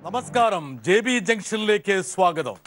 നമസ്കാരം. JB ജംഗ്ഷനിലേക്ക് സ്വാഗതം.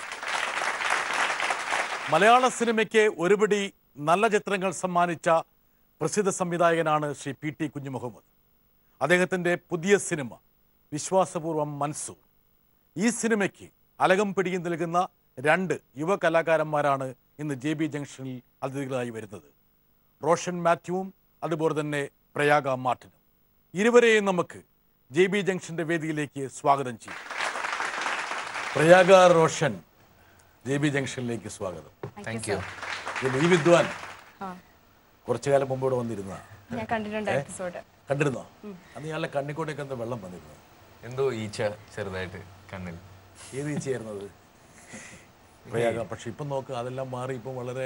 മലയാള സിനിമയ്ക്ക് ഒരുപിടി നല്ല ചിത്രങ്ങൾ സമ്മാനിച്ച പ്രസിദ്ധ സംവിധായകനാണ് ശ്രീ PT കുഞ്ഞുമുഹമ്മദ്. അദ്ദേഹത്തിൻ്റെ പുതിയ സിനിമ വിശ്വാസപൂർവം മൻസൂർ. ഈ സിനിമയ്ക്ക് അലകം പിടിയും നൽകുന്ന രണ്ട് യുവ കലാകാരന്മാരാണ് ഇന്ന് JB ജംഗ്ഷനിൽ അതിഥികളായി വരുന്നത്. റോഷൻ മാത്യുവും അതുപോലെ തന്നെ പ്രയാഗ മാർട്ടിനും. ഇരുവരെയും നമുക്ക് JB ജംഗ്ഷന്റെ വേദിയിലേക്ക് സ്വാഗതം ചെയ്യും. പ്രയാഗ, റോഷൻ, JB ജംഗ്ഷനിലേക്ക് സ്വാഗതം. Thank you. ഈ വിദ്വാൻ കുറച്ചു കാലം മുമ്പ് ഇവിടെ വന്നിരുന്ന കണ്ടിരുന്നോ? അന്ന് ഇയാളുടെ കണ്ണിക്കൂടെയൊക്കെ എന്താ വെള്ളം വന്നിരുന്നു? എന്തോ ഈച്ച ചെറുതായിട്ട് കണ്ണിൽ. ഏത് ഈച്ചയായിരുന്നത് പ്രയാഗ? പക്ഷെ ഇപ്പം നോക്ക്, അതെല്ലാം മാറി ഇപ്പം വളരെ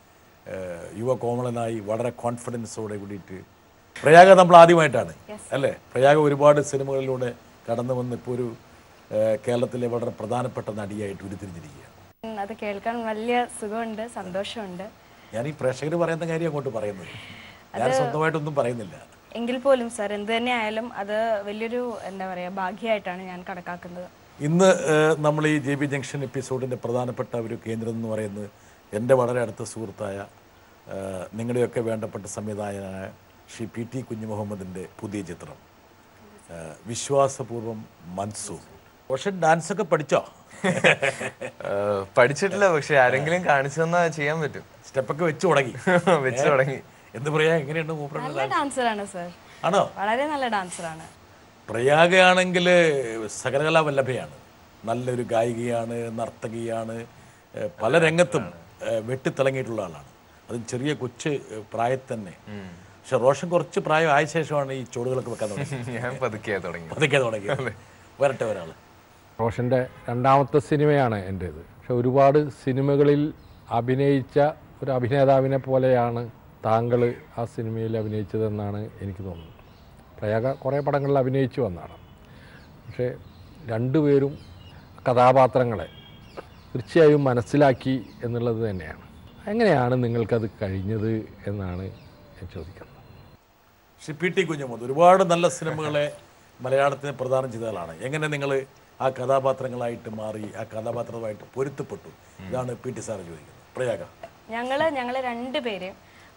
യുവ കോമളനായി വളരെ കോൺഫിഡൻസോടെ കൂടിയിട്ട്. പ്രയാഗ നമ്മൾ ആദ്യമായിട്ടാണ് അല്ലേ? പ്രയാഗ ഒരുപാട് സിനിമകളിലൂടെ കടന്നു വന്ന് ഇപ്പോൾ ഒരു കേരളത്തിലെ വളരെ പ്രധാനപ്പെട്ട നടിയായിട്ട് ഉരുത്തിരിഞ്ഞിരിക്കുകയാണ്. അത് കേൾക്കാൻ വലിയ സുഖമുണ്ട്, സന്തോഷമുണ്ട്. ഞാൻ ഈ പ്രേക്ഷകർ പറയുന്ന കാര്യം അങ്ങോട്ട് പറയുന്നത്, ഞാൻ സ്വന്തമായിട്ടൊന്നും പറയുന്നില്ല. എങ്കിൽ പോലും സാർ എന്ത് തന്നെ ആയാലും അത് വലിയൊരു എന്താ പറയുക ഭാഗ്യമായിട്ടാണ് ഞാൻ കണക്കാക്കുന്നത്. ഇന്ന് നമ്മൾ ഈ JB ജംഗ്ഷൻ എപ്പിസോഡിൻ്റെ പ്രധാനപ്പെട്ട ഒരു കേന്ദ്രം എന്ന് പറയുന്നത് എൻ്റെ വളരെ അടുത്ത സുഹൃത്തായ നിങ്ങളുടെയൊക്കെ വേണ്ടപ്പെട്ട സംവിധായകനായ ശ്രീ PT കുഞ്ഞുമുഹമ്മദിൻ്റെ പുതിയ ചിത്രം വിശ്വാസപൂർവം മൻസൂർ. പക്ഷെ ഡാൻസ് ഒക്കെ പഠിച്ചോ? പഠിച്ചിട്ടില്ല, പക്ഷെ ആരെങ്കിലും കാണിച്ചു തന്നാൽ ചെയ്യാൻ പറ്റും. സ്റ്റെപ്പൊക്കെ വെച്ച് തുടങ്ങി. എന്ത് പറയാ, എങ്ങനെയുണ്ട്? നല്ല ഡാൻസറാണ് സർ. ആണോ? വളരെ നല്ല ഡാൻസറാണ്. പ്രയാഗയാണെങ്കിൽ സകലകലാ വല്ലഭയാണ്. നല്ലൊരു ഗായികയാണ്, നർത്തകിയാണ്, പല രംഗത്തും വെട്ടിത്തിളങ്ങിയിട്ടുള്ള ആളാണ്. അതും ചെറിയ കൊച്ചു പ്രായത്തിൽ തന്നെ. പക്ഷെ റോഷൻ കുറച്ച് പ്രായം ആയ ശേഷമാണ് ഈ ചുവടുകളൊക്കെ വെക്കാൻ തുടങ്ങി. ഞാൻ പതുക്കെ തുടങ്ങി. വരട്ടെ ഒരാൾ. റോഷൻ്റെ രണ്ടാമത്തെ സിനിമയാണ് എൻ്റേത്. പക്ഷെ ഒരുപാട് സിനിമകളിൽ അഭിനയിച്ച ഒരു അഭിനേതാവിനെ പോലെയാണ് താങ്കൾ ആ സിനിമയിൽ അഭിനയിച്ചതെന്നാണ് എനിക്ക് തോന്നുന്നത്. പ്രയാഗ കുറേ പടങ്ങളിൽ അഭിനയിച്ചു വന്നതാണ്. പക്ഷേ രണ്ടുപേരും കഥാപാത്രങ്ങളെ തീർച്ചയായും മനസ്സിലാക്കി എന്നുള്ളത് തന്നെയാണ്. എങ്ങനെയാണ് നിങ്ങൾക്കത് കഴിഞ്ഞത് എന്നാണ് ഞാൻ ചോദിക്കുന്നത്. ശ്രീ PT കുഞ്ഞുമുഹമ്മദ് ഒരുപാട് നല്ല സിനിമകളെ മലയാളത്തിന് പ്രദാനം ചെയ്ത ആളാണ്. എങ്ങനെ നിങ്ങൾ ആ കഥാപാത്രങ്ങളായിട്ട് മാറി, ആ കഥാപാത്രവുമായിട്ട് പൊരുത്തപ്പെട്ടു? ഇതാണ് PT സാറ് ചോദിക്കുന്നത്. പ്രയാഗ, ഞങ്ങൾ രണ്ടുപേരെയും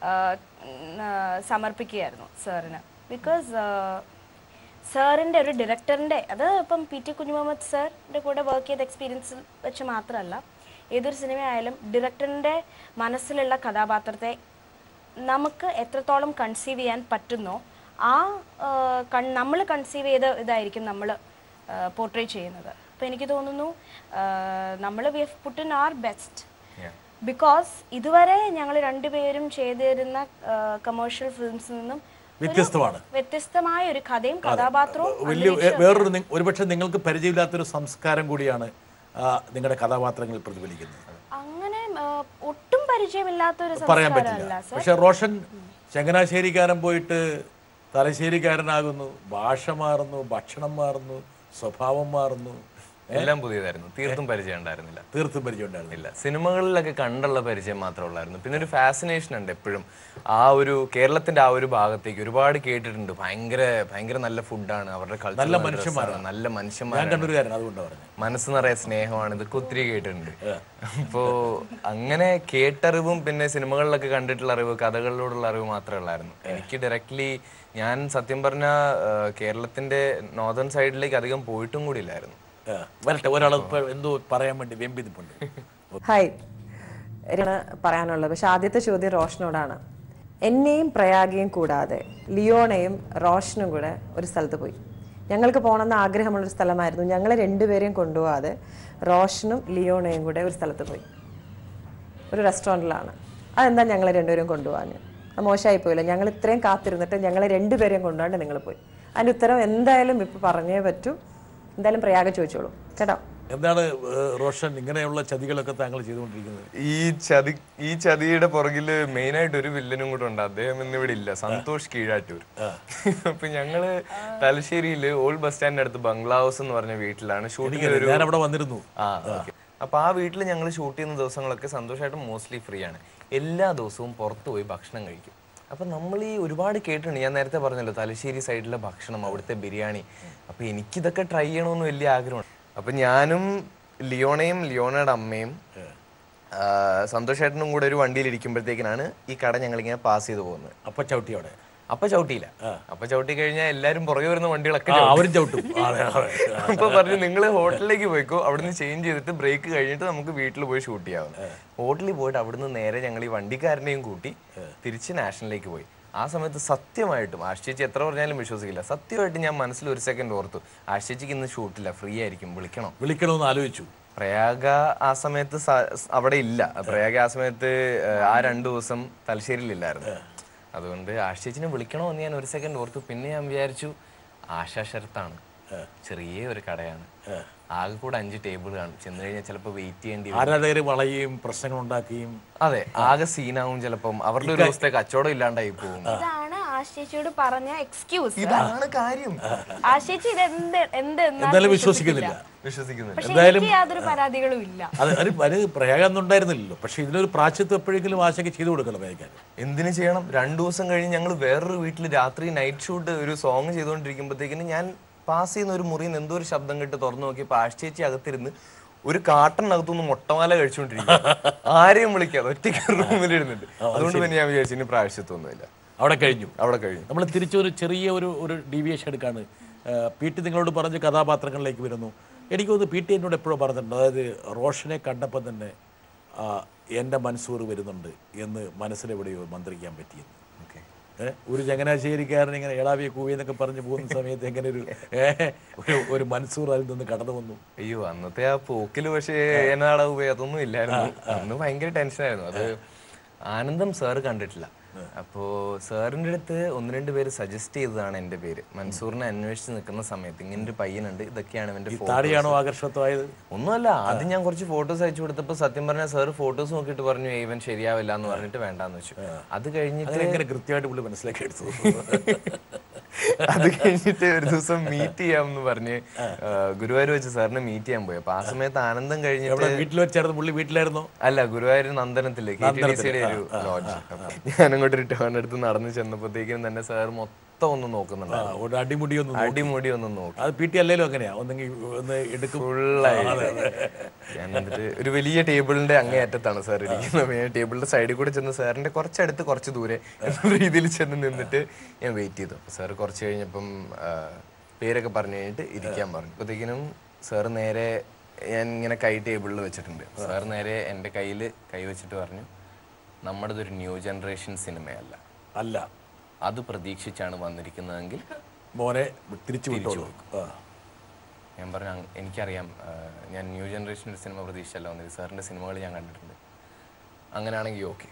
സമർപ്പിക്കുകയായിരുന്നു സാറിന്. ബിക്കോസ് സാറിൻ്റെ ഒരു ഡയറക്ടറിൻ്റെ, അത് ഇപ്പം PT കുഞ്ഞുമുഹമ്മദ് സാറിൻ്റെ കൂടെ വർക്ക് ചെയ്ത എക്സ്പീരിയൻസ് വെച്ച് മാത്രമല്ല, ഏതൊരു സിനിമയായാലും ഡയറക്ടറിൻ്റെ മനസ്സിലുള്ള കഥാപാത്രത്തെ നമുക്ക് എത്രത്തോളം കൺസീവ് ചെയ്യാൻ പറ്റുന്നോ ആ നമ്മൾ കൺസീവ് ചെയ്ത ഇതായിരിക്കും നമ്മൾ പോർട്രേ ചെയ്യുന്നത്. അപ്പോൾ എനിക്ക് തോന്നുന്നു നമ്മൾ we have put in our best. Because ഇതുവരെ ഞങ്ങൾ രണ്ടുപേരും ചെയ്തിരുന്ന കമേഴ്ഷ്യൽ ഫിലിംസിൽ നിന്നും വ്യത്യസ്തമായ ഒരു കഥയും കഥാപാത്രവും വേറൊരു ഒരുപക്ഷെ നിങ്ങൾക്ക് പരിചയമില്ലാത്തൊരു സംസ്കാരം കൂടിയാണ് നിങ്ങളുടെ കഥാപാത്രങ്ങളിൽ പ്രതിഫലിക്കുന്നത്. അങ്ങനെ ഒട്ടും പരിചയമില്ലാത്തൊരു പറയാൻ പറ്റില്ല. പക്ഷെ റോഷൻ ചങ്ങനാശ്ശേരിക്കാരൻ പോയിട്ട് തലശ്ശേരിക്കാരനാകുന്നു, ഭാഷ മാറുന്നു, ഭക്ഷണം മാറുന്നു, സ്വഭാവം മാറുന്നു, എല്ലാം പുതിയതായിരുന്നു. തീർത്തും പരിചയം ഉണ്ടായിരുന്നില്ല. സിനിമകളിലൊക്കെ കണ്ടുള്ള പരിചയം മാത്രമേ ഉള്ളായിരുന്നു. പിന്നെ ഒരു ഫാസിനേഷൻ ഉണ്ട് എപ്പോഴും ആ ഒരു കേരളത്തിന്റെ ആ ഒരു ഭാഗത്തേക്ക്. ഒരുപാട് കേട്ടിട്ടുണ്ട്, ഭയങ്കര നല്ല ഫുഡാണ്, അവരുടെ കൾച്ചർ, നല്ല മനുഷ്യന്മാരാണ്, മനസ്സ് നിറയെ സ്നേഹമാണ്, ഇതൊക്കെ ഒത്തിരി കേട്ടിട്ടുണ്ട്. അപ്പോ അങ്ങനെ കേട്ടറിവും പിന്നെ സിനിമകളിലൊക്കെ കണ്ടിട്ടുള്ള അറിവ്, കഥകളിലൂടെയുള്ള അറിവ് മാത്രമേ ഉള്ളായിരുന്നു. എനിക്ക് ഡയറക്ട്ലി ഞാൻ സത്യം പറഞ്ഞ കേരളത്തിന്റെ നോർത്തേൺ സൈഡിലേക്ക് അധികം പോയിട്ടും കൂടി ഇല്ലായിരുന്നു. ഹായ്, പറയാനുള്ളത്. പക്ഷെ ആദ്യത്തെ ചോദ്യം റോഷനോടാണ്. എന്നെയും പ്രയാഗയും കൂടാതെ ലിയോണയും റോഷനും കൂടെ ഒരു സ്ഥലത്ത് പോയി. ഞങ്ങൾക്ക് പോകണമെന്ന് ആഗ്രഹമുള്ളൊരു സ്ഥലമായിരുന്നു. ഞങ്ങളെ രണ്ടുപേരെയും കൊണ്ടുപോകാതെ റോഷനും ലിയോണയും കൂടെ ഒരു സ്ഥലത്ത് പോയി, ഒരു റെസ്റ്റോറൻറ്റിലാണ്. അതെന്താ ഞങ്ങളെ രണ്ടുപേരും കൊണ്ടുപോകാൻ? അത് മോശമായി പോയില്ല. ഞങ്ങൾ ഇത്രയും കാത്തിരുന്നിട്ട് ഞങ്ങളെ രണ്ടുപേരെയും കൊണ്ടുപോകാണ്ട് നിങ്ങൾ പോയി. അതിൻ്റെ ഉത്തരം എന്തായാലും ഇപ്പം പറഞ്ഞേ പറ്റൂ. എന്തായാലും പ്രയാഗ ചോദിച്ചോളൂ കേട്ടോ. എന്താണ് റോഷൻ ഇങ്ങനെയുള്ള ചതികളൊക്കെ താങ്കൾ ചെയ്തുകൊണ്ടിരിക്കുന്നത്? ഈ ചതിയുടെ പുറകില് മെയിനായിട്ട് ഒരു വില്ലനും കൂടെ ഉണ്ട്. അദ്ദേഹം ഇന്നിവിടെ ഇല്ല, സന്തോഷ് കീഴാറ്റൂർ. അപ്പൊ ഞങ്ങള് തലശ്ശേരിയില് ഓൾഡ് ബസ് സ്റ്റാൻഡിന്റെ അടുത്ത് ബംഗ്ലാവ്സ് എന്ന് പറഞ്ഞ വീട്ടിലാണ് ഷൂട്ടിംഗ്. ഞാൻ അവിടെ വന്നിരുന്നു. അപ്പൊ ആ വീട്ടിൽ ഞങ്ങൾ ഷൂട്ട് ചെയ്യുന്ന ദിവസങ്ങളൊക്കെ സന്തോഷമായിട്ട് മോസ്റ്റ്ലി ഫ്രീ ആണ്. എല്ലാ ദിവസവും പുറത്തു പോയി ഭക്ഷണം കഴിക്കും. അപ്പം നമ്മൾ ഈ ഒരുപാട് കേട്ടിട്ടുണ്ട്. ഞാൻ നേരത്തെ പറഞ്ഞല്ലോ തലശ്ശേരി സൈഡിലെ ഭക്ഷണം, അവിടുത്തെ ബിരിയാണി. അപ്പോൾ എനിക്കിതൊക്കെ ട്രൈ ചെയ്യണമെന്ന് വലിയ ആഗ്രഹമാണ്. അപ്പൊ ഞാനും ലിയോണയും ലിയോണയുടെ അമ്മയും സന്തോഷേട്ടനും കൂടെ ഒരു വണ്ടിയിൽ ഇരിക്കുമ്പോഴത്തേക്കിനാണ് ഈ കട ഞങ്ങളിങ്ങനെ പാസ് ചെയ്ത് പോകുന്നത്. അപ്പൊ ചവിട്ടിയോടെ? അപ്പൊ ചവിട്ടിയില്ല. അപ്പൊ ചവിട്ടി കഴിഞ്ഞാൽ എല്ലാരും പുറകെ വരുന്ന വണ്ടികളൊക്കെ അവരും ചവിട്ടും. അപ്പൊ പറഞ്ഞു നിങ്ങൾ ഹോട്ടലിലേക്ക് പോയിക്കോ, അവിടുന്ന് ചേഞ്ച് ചെയ്തിട്ട് ബ്രേക്ക് കഴിഞ്ഞിട്ട് നമുക്ക് വീട്ടിൽ പോയി ഷൂട്ട് ചെയ്യാവും. ഹോട്ടലിൽ പോയിട്ട് അവിടുന്ന് നേരെ ഞങ്ങൾ ഈ വണ്ടിക്കാരനെയും കൂട്ടി തിരിച്ച് നാഷണലിലേക്ക് പോയി. ആ സമയത്ത് സത്യമായിട്ടും ആശിച്ചേച്ചി എത്ര പറഞ്ഞാലും വിശ്വസിക്കില്ല, സത്യമായിട്ട് ഞാൻ മനസ്സിൽ ഒരു സെക്കൻഡ് ഓർത്തു, ആശിച്ചേച്ചിക്ക് ഇന്ന് ഷൂട്ടില്ല, ഫ്രീ ആയിരിക്കും, വിളിക്കണമെന്ന് ആലോചിച്ചു. പ്രയാഗ ആ സമയത്ത് അവിടെ ഇല്ല. പ്രയാഗ ആ സമയത്ത് ആ 2 ദിവസം തലശ്ശേരിയിലില്ലായിരുന്നു. അതുകൊണ്ട് ആശിച്ചേച്ചിനെ വിളിക്കണമെന്ന് ഞാൻ ഒരു സെക്കൻഡ് ഓർത്തു. പിന്നെ ഞാൻ വിചാരിച്ചു ആശാ ശരത്താണ്, ചെറിയ ഒരു കടയാണ്, ആകെ കൂടെ 5 ടേബിൾ കാണും, ചെന്ന് കഴിഞ്ഞാൽ ചിലപ്പോൾ വെയിറ്റ് ചെയ്യേണ്ടി വരും, വളയും പ്രശ്നങ്ങൾ ഉണ്ടാക്കുകയും അതെ ആകെ സീനാവും, ചിലപ്പം അവരുടെ ഒരു ദിവസത്തെ കച്ചവടം ഇല്ലാണ്ടായി പോകും. ഇതാണ് ആശിച്ചേച്ചിയോട് പറഞ്ഞ എക്സ്ക്യൂസ്. ഇതാണ് കാര്യം. ആശിച്ചേച്ചി ഇത് എന്തായാലും വിശ്വസിക്കുന്നില്ല. എന്തായാലും യാതൊരു പരാതികളും ഇല്ല. അത് പ്രയാഗൊന്നുണ്ടായിരുന്നില്ലല്ലോ. പക്ഷെ ഇതിനൊരു പ്രാശ്ചിത്വം എപ്പോഴെങ്കിലും ആശയ്ക്ക് ചെയ്തു കൊടുക്കണം. എന്തിനു ചെയ്യണം? 2 ദിവസം കഴിഞ്ഞ് ഞങ്ങൾ വേറൊരു വീട്ടിൽ രാത്രി നൈറ്റ് ഷൂട്ട് ഒരു സോങ് ചെയ്തുകൊണ്ടിരിക്കുമ്പോഴത്തേക്കിന് ഞാൻ പാസ് ചെയ്യുന്ന ഒരു മുറിയിൽ നിന്ന് എന്തോ ഒരു ശബ്ദം കേട്ട് തുറന്നു നോക്കിയപ്പോൾ ആശിച്ചേച്ചി അകത്തിരുന്ന് ഒരു കാട്ടനകത്തുനിന്ന് മുട്ടമാല കഴിച്ചുകൊണ്ടിരിക്കും. ആരെയും വിളിക്കാതെ ഒറ്റയ്ക്ക് റൂമിലിരുന്നിട്ട്. അതുകൊണ്ട് തന്നെ ഞാൻ വിചാരിച്ചു ഇനി പ്രായശ്ചിത്വമൊന്നുമില്ല. അവിടെ കഴിഞ്ഞു. നമ്മൾ തിരിച്ചൊരു ചെറിയ ഒരു ഡീവിയേഷൻ എടുക്കാണ്. PT നിങ്ങളോട് പറഞ്ഞ കഥാപാത്രങ്ങളിലേക്ക് വരുന്നു. എനിക്ക് തോന്നുന്നു PT എന്നോട് എപ്പോഴും പറഞ്ഞിട്ടുണ്ട്, അതായത് റോഷനെ കണ്ടപ്പോൾ തന്നെ എൻ്റെ മൻസൂർ വരുന്നുണ്ട് എന്ന് മനസ്സിലെവിടെയോ മന്ത്രിക്കാൻ പറ്റിയെന്ന്. ഒരു ചങ്ങനാശ്ശേരിക്കാരൻ ഇങ്ങനെ എളാവിയെ കൂവി എന്നൊക്കെ പറഞ്ഞു പോകുന്ന സമയത്ത് എങ്ങനെ ഒരു മൻസൂർ അതിൽ നിന്ന് കടന്നു വന്നു? അയ്യോ, അന്നത്തെ ആ പോക്കില് പക്ഷേ എന്നാടാ അതൊന്നും ഇല്ലായിരുന്നു. അന്ന് ഭയങ്കര ടെൻഷനായിരുന്നു. അത് ആനന്ദം സാറ് കണ്ടിട്ടില്ല. അപ്പോ സാറിൻ്റെ അടുത്ത് 1-2 പേര് സജസ്റ്റ് ചെയ്തതാണ് എൻ്റെ പേര്. മൻസൂറിനെ അന്വേഷിച്ച് നിൽക്കുന്ന സമയത്ത് ഇങ്ങനൊരു പയ്യനുണ്ട്, ഇതൊക്കെയാണ് ഇവന്റെ താടിയാണോ ആകർഷകത്വമായത്? ഒന്നുമല്ല. ആദ്യം ഞാൻ കുറച്ച് ഫോട്ടോസ് അയച്ചു കൊടുത്തപ്പോൾ സത്യം പറഞ്ഞാൽ സാറ് ഫോട്ടോസ് നോക്കിയിട്ട് പറഞ്ഞു ഇവൻ ശരിയാവില്ല എന്ന് പറഞ്ഞിട്ട് വേണ്ടാന്ന് വെച്ചു. അത് കഴിഞ്ഞിട്ട് കൃത്യമായിട്ട് പുള്ളി മനസ്സിലാക്കി എടുത്തു. അത് കഴിഞ്ഞിട്ട് ഒരു ദിവസം മീറ്റ് ചെയ്യാമെന്ന് പറഞ്ഞ് ഗുരുവായൂർ വെച്ച് സാറിനെ മീറ്റ് ചെയ്യാൻ പോയി. അപ്പൊ ആ സമയത്ത് ആനന്ദം കഴിഞ്ഞിട്ട് വീട്ടിൽ വെച്ചായിരുന്നു പുള്ളി? വീട്ടിലായിരുന്നോ? അല്ല, ഗുരുവായൂർ നന്ദനത്തില് KTDCയുടെ ഒരു ലോഡ്ജ്. ഞാനങ്ങോട്ട് ഒരു ടേൺ എടുത്ത് നടന്ന് ചെന്നപ്പോഴത്തേക്കും തന്നെ സാർ മൊത്തം ഒന്ന് നോക്കുന്നുണ്ട്. അടിമുടി ഒന്നും നോക്കും. അത് PT അല്ലേലും അങ്ങനെയാ, ഞാൻ എന്നിട്ട് ഒരു വലിയ ടേബിളിന്റെ അങ്ങേയറ്റത്താണ് സാർ ഇരിക്കുന്നത്. ഞാൻ ടേബിളിന്റെ സൈഡിൽ കൂടെ ചെന്ന് സാറിന്റെ കുറച്ചടുത്ത് കുറച്ച് ദൂരെ എന്ന രീതിയിൽ ചെന്ന് നിന്നിട്ട് ഞാൻ വെയിറ്റ് ചെയ്തു. സാർ കുറച്ച് കഴിഞ്ഞപ്പം പേരൊക്കെ പറഞ്ഞു കഴിഞ്ഞിട്ട് ഇരിക്കാൻ പറഞ്ഞു. അപ്പോഴത്തേക്കിനും സാർ നേരെ ഞാൻ ഇങ്ങനെ കൈ ടേബിളിൽ വെച്ചിട്ടുണ്ട്. സാർ നേരെ എൻ്റെ കയ്യിൽ കൈ വെച്ചിട്ട് പറഞ്ഞു, നമ്മുടേതൊരു ന്യൂ ജനറേഷൻ സിനിമയല്ല, അത് പ്രതീക്ഷിച്ചാണ് വന്നിരിക്കുന്നതെങ്കിൽ മോനെ തിരിച്ചു കൊടുക്കും. ഞാൻ പറഞ്ഞു എനിക്കറിയാം, ഞാൻ ന്യൂ ജനറേഷൻ ഒരു സിനിമ പ്രതീക്ഷിച്ചല്ല വന്നത്, സാറിൻ്റെ സിനിമകൾ ഞാൻ കണ്ടിട്ടുണ്ട്, അങ്ങനെയാണെങ്കിൽ ഓക്കെ.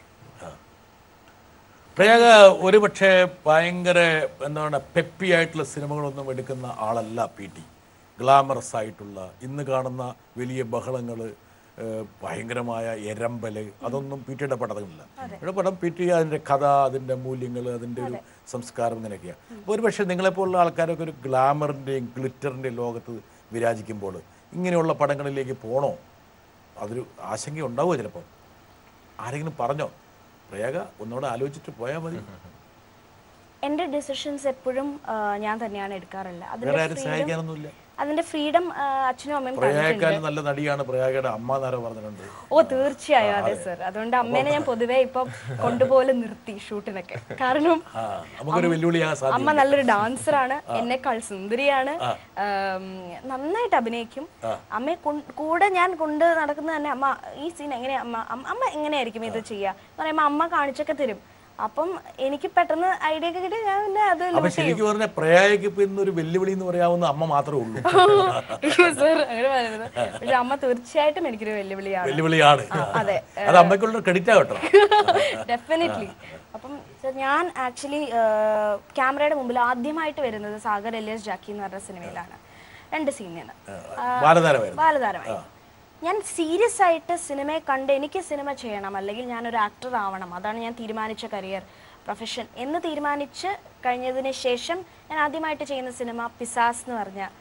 പ്രയാഗ ഒരുപക്ഷെ ഭയങ്കര എന്താണ് പെപ്പി ആയിട്ടുള്ള സിനിമകളൊന്നും എടുക്കുന്ന ആളല്ല PT. ഗ്ലാമറസ് ആയിട്ടുള്ള ഇന്ന് കാണുന്ന വലിയ ബഹളങ്ങൾ, ഭയങ്കരമായ എരമ്പല്, അതൊന്നും PT-യുടെ പടങ്ങളില്ല. ഇവിടെ പടം PT അതിൻ്റെ കഥ, അതിൻ്റെ മൂല്യങ്ങൾ, അതിൻ്റെ ഒരു സംസ്കാരം, ഇങ്ങനെയൊക്കെയാണ്. അപ്പോൾ ഒരുപക്ഷെ നിങ്ങളെപ്പോലുള്ള ആൾക്കാരൊക്കെ ഒരു ഗ്ലാമറിൻ്റെയും ഗ്ലിറ്ററിൻ്റെയും ലോകത്ത് വിരാജിക്കുമ്പോൾ ഇങ്ങനെയുള്ള പടങ്ങളിലേക്ക് പോകണോ? അതൊരു ആശങ്ക ഉണ്ടാവുമോ? ചിലപ്പോൾ ആരെങ്കിലും പറഞ്ഞോ? പ്രയാഗ ഒന്നുകൂടെ ആലോചിച്ചിട്ട് പോയാൽ മതി. എൻ്റെ ഡിസിഷൻസ് എപ്പോഴും ഞാൻ തന്നെയാണ് എടുക്കാറില്ല. വേറെ ആരും സഹായിക്കാനൊന്നുമില്ല. അതിന്റെ ഫ്രീഡം അച്ഛനും അമ്മയും നല്ല നടിയാണ് പ്രയാഗയുടെ അമ്മ എന്നാരോ പറഞ്ഞിട്ടുണ്ട്. ഓ തീർച്ചയായും അതെ സർ. അതുകൊണ്ട് അമ്മേനെ ഞാൻ പൊതുവെ ഇപ്പം കൊണ്ടുപോലെ നിർത്തി ഷൂട്ടിനൊക്കെ. കാരണം അമ്മ നല്ലൊരു ഡാൻസറാണ്, എന്നെക്കാൾ സുന്ദരിയാണ്, നന്നായിട്ട് അഭിനയിക്കും. അമ്മയെ കൂടെ ഞാൻ കൊണ്ട് നടക്കുന്നത് തന്നെ അമ്മ ഈ സീൻ എങ്ങനെയാ അമ്മ എങ്ങനെയായിരിക്കും ഇത് ചെയ്യുക എന്ന് പറയുമ്പോൾ അമ്മ കാണിച്ചൊക്കെ തരും. അപ്പം എനിക്ക് പെട്ടെന്ന് ഐഡിയ ഒക്കെ കിട്ടി ഞാൻ പിന്നെ അത് ശരിക്കും പറഞ്ഞ പ്രയാഗയ്ക്ക് ഇപ്പൊ ഇന്നൊരു വെല്ലുവിളി എന്ന് പറയാവുന്ന അമ്മ മാത്രമേ ഉള്ളൂ. അങ്ങനെ പറയുന്നത്. പക്ഷെ അമ്മ തീർച്ചയായിട്ടും എനിക്കൊരു വെല്ലുവിളിയാണ്. അതെ, അത് അമ്മയ്ക്കുള്ള ക്രെഡിറ്റ് ആകട്ടോ. ഡെഫിനറ്റ്ലി. അപ്പം ഞാൻ ആക്ച്വലി ക്യാമറയുടെ മുമ്പിൽ ആദ്യമായിട്ട് വരുന്നത് സാഗർ എലിയസ് ജാക്കി എന്ന് പറഞ്ഞ സിനിമയിലാണ്. 2 സീനാണ്, ബാലതാരമായി. ഞാൻ സീരിയസ് ആയിട്ട് സിനിമയെ കണ്ട് എനിക്ക് സിനിമ ചെയ്യണം, അല്ലെങ്കിൽ ഞാനൊരു ആക്ടർ ആവണം, അതാണ് ഞാൻ തീരുമാനിച്ച കരിയർ പ്രൊഫഷൻ എന്ന് തീരുമാനിച്ച് കഴിഞ്ഞതിന് ശേഷം ഞാൻ ആദ്യമായിട്ട് ചെയ്യുന്ന സിനിമ പിസാസ് എന്ന് പറഞ്ഞ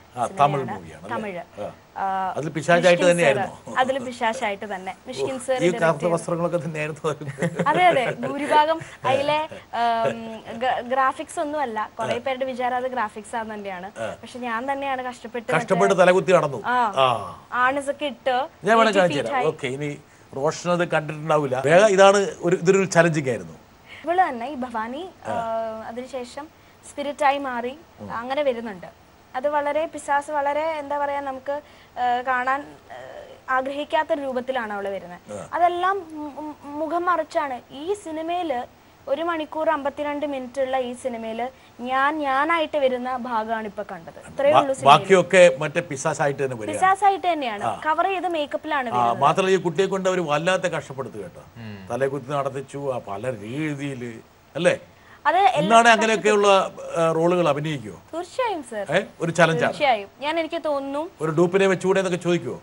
തമിഴ് മൂവിയാണ്. തമിഴ്. അതിൽ പിശാചായിട്ട് തന്നെയായിരുന്നു. അതിൽ പിശാചായിട്ട് തന്നെ മിഷ്കിൻ സർ. ഈ കറുത്ത വസ്ത്രങ്ങളൊക്കെ തന്നെയായിരുന്നു. അതെ അതെ, ഭൂരിഭാഗം അതിലെ ഗ്രാഫിക്സ് ഒന്നും അല്ല. കുറെ പേരുടെ വിചാരം അത് ഗ്രാഫിക്സ് ആണെന്ന് തന്നെയാണ്. പക്ഷെ ഞാൻ തന്നെയാണ് കഷ്ടപ്പെട്ട് തലകുത്തി നടന്നു. ആണസൊക്കെ ഇട്ട് ഞാൻ വേണം കാണിച്ചു തരാം. ഓക്കെ, ഇനി റോഷൻ അത് കണ്ടിട്ടുണ്ടാവില്ല. ഇതാണ് ഇതൊരു ചലഞ്ചിങ് ആയിരുന്നു. ഇവള് തന്നെ ഈ ഭവാനി അതിനുശേഷം സ്പിരിറ്റായി മാറി അങ്ങനെ വരുന്നുണ്ട്. അത് വളരെ പിശാസ്, വളരെ എന്താ പറയാ, നമുക്ക് കാണാൻ ആഗ്രഹിക്കാത്ത രൂപത്തിലാണ് അവള് വരുന്നത്. അതെല്ലാം മുഖം മറിച്ചാണ്. ഈ സിനിമയില് 1 മണിക്കൂർ 52 മിനിറ്റ് ഉള്ള ഈ സിനിമയില് ഞാനായിട്ട് വരുന്ന ഭാഗമാണ് ഇപ്പൊ കണ്ടത്. ഇത്രയേ ഉള്ളൂ. ബാക്കിയൊക്കെ മറ്റേ പിശാസായിട്ട് തന്നെയാണ്. കവർ ചെയ്ത മേക്കപ്പിലാണ്. മാത്രമല്ല ഈ കുട്ടിയെ കൊണ്ട് അവർ വല്ലാത്ത കഷ്ടപ്പെടുത്തു കേട്ടോ. തലകുത്തി നടത്തിച്ചു പല രീതിയില് അല്ലേ. എന്നാണ് അങ്ങനെയൊക്കെയുള്ള റോളുകൾ അഭിനയിക്കുമോ? തീർച്ചയായും സർ, ഒരു ചലഞ്ചാണ്. തീർച്ചയായും. എനിക്ക് തോന്നുന്നു ഒരു ഡൂപ്പിനെ വെച്ചുകൂടെ എന്നൊക്കെ ചോദിക്കുമോ?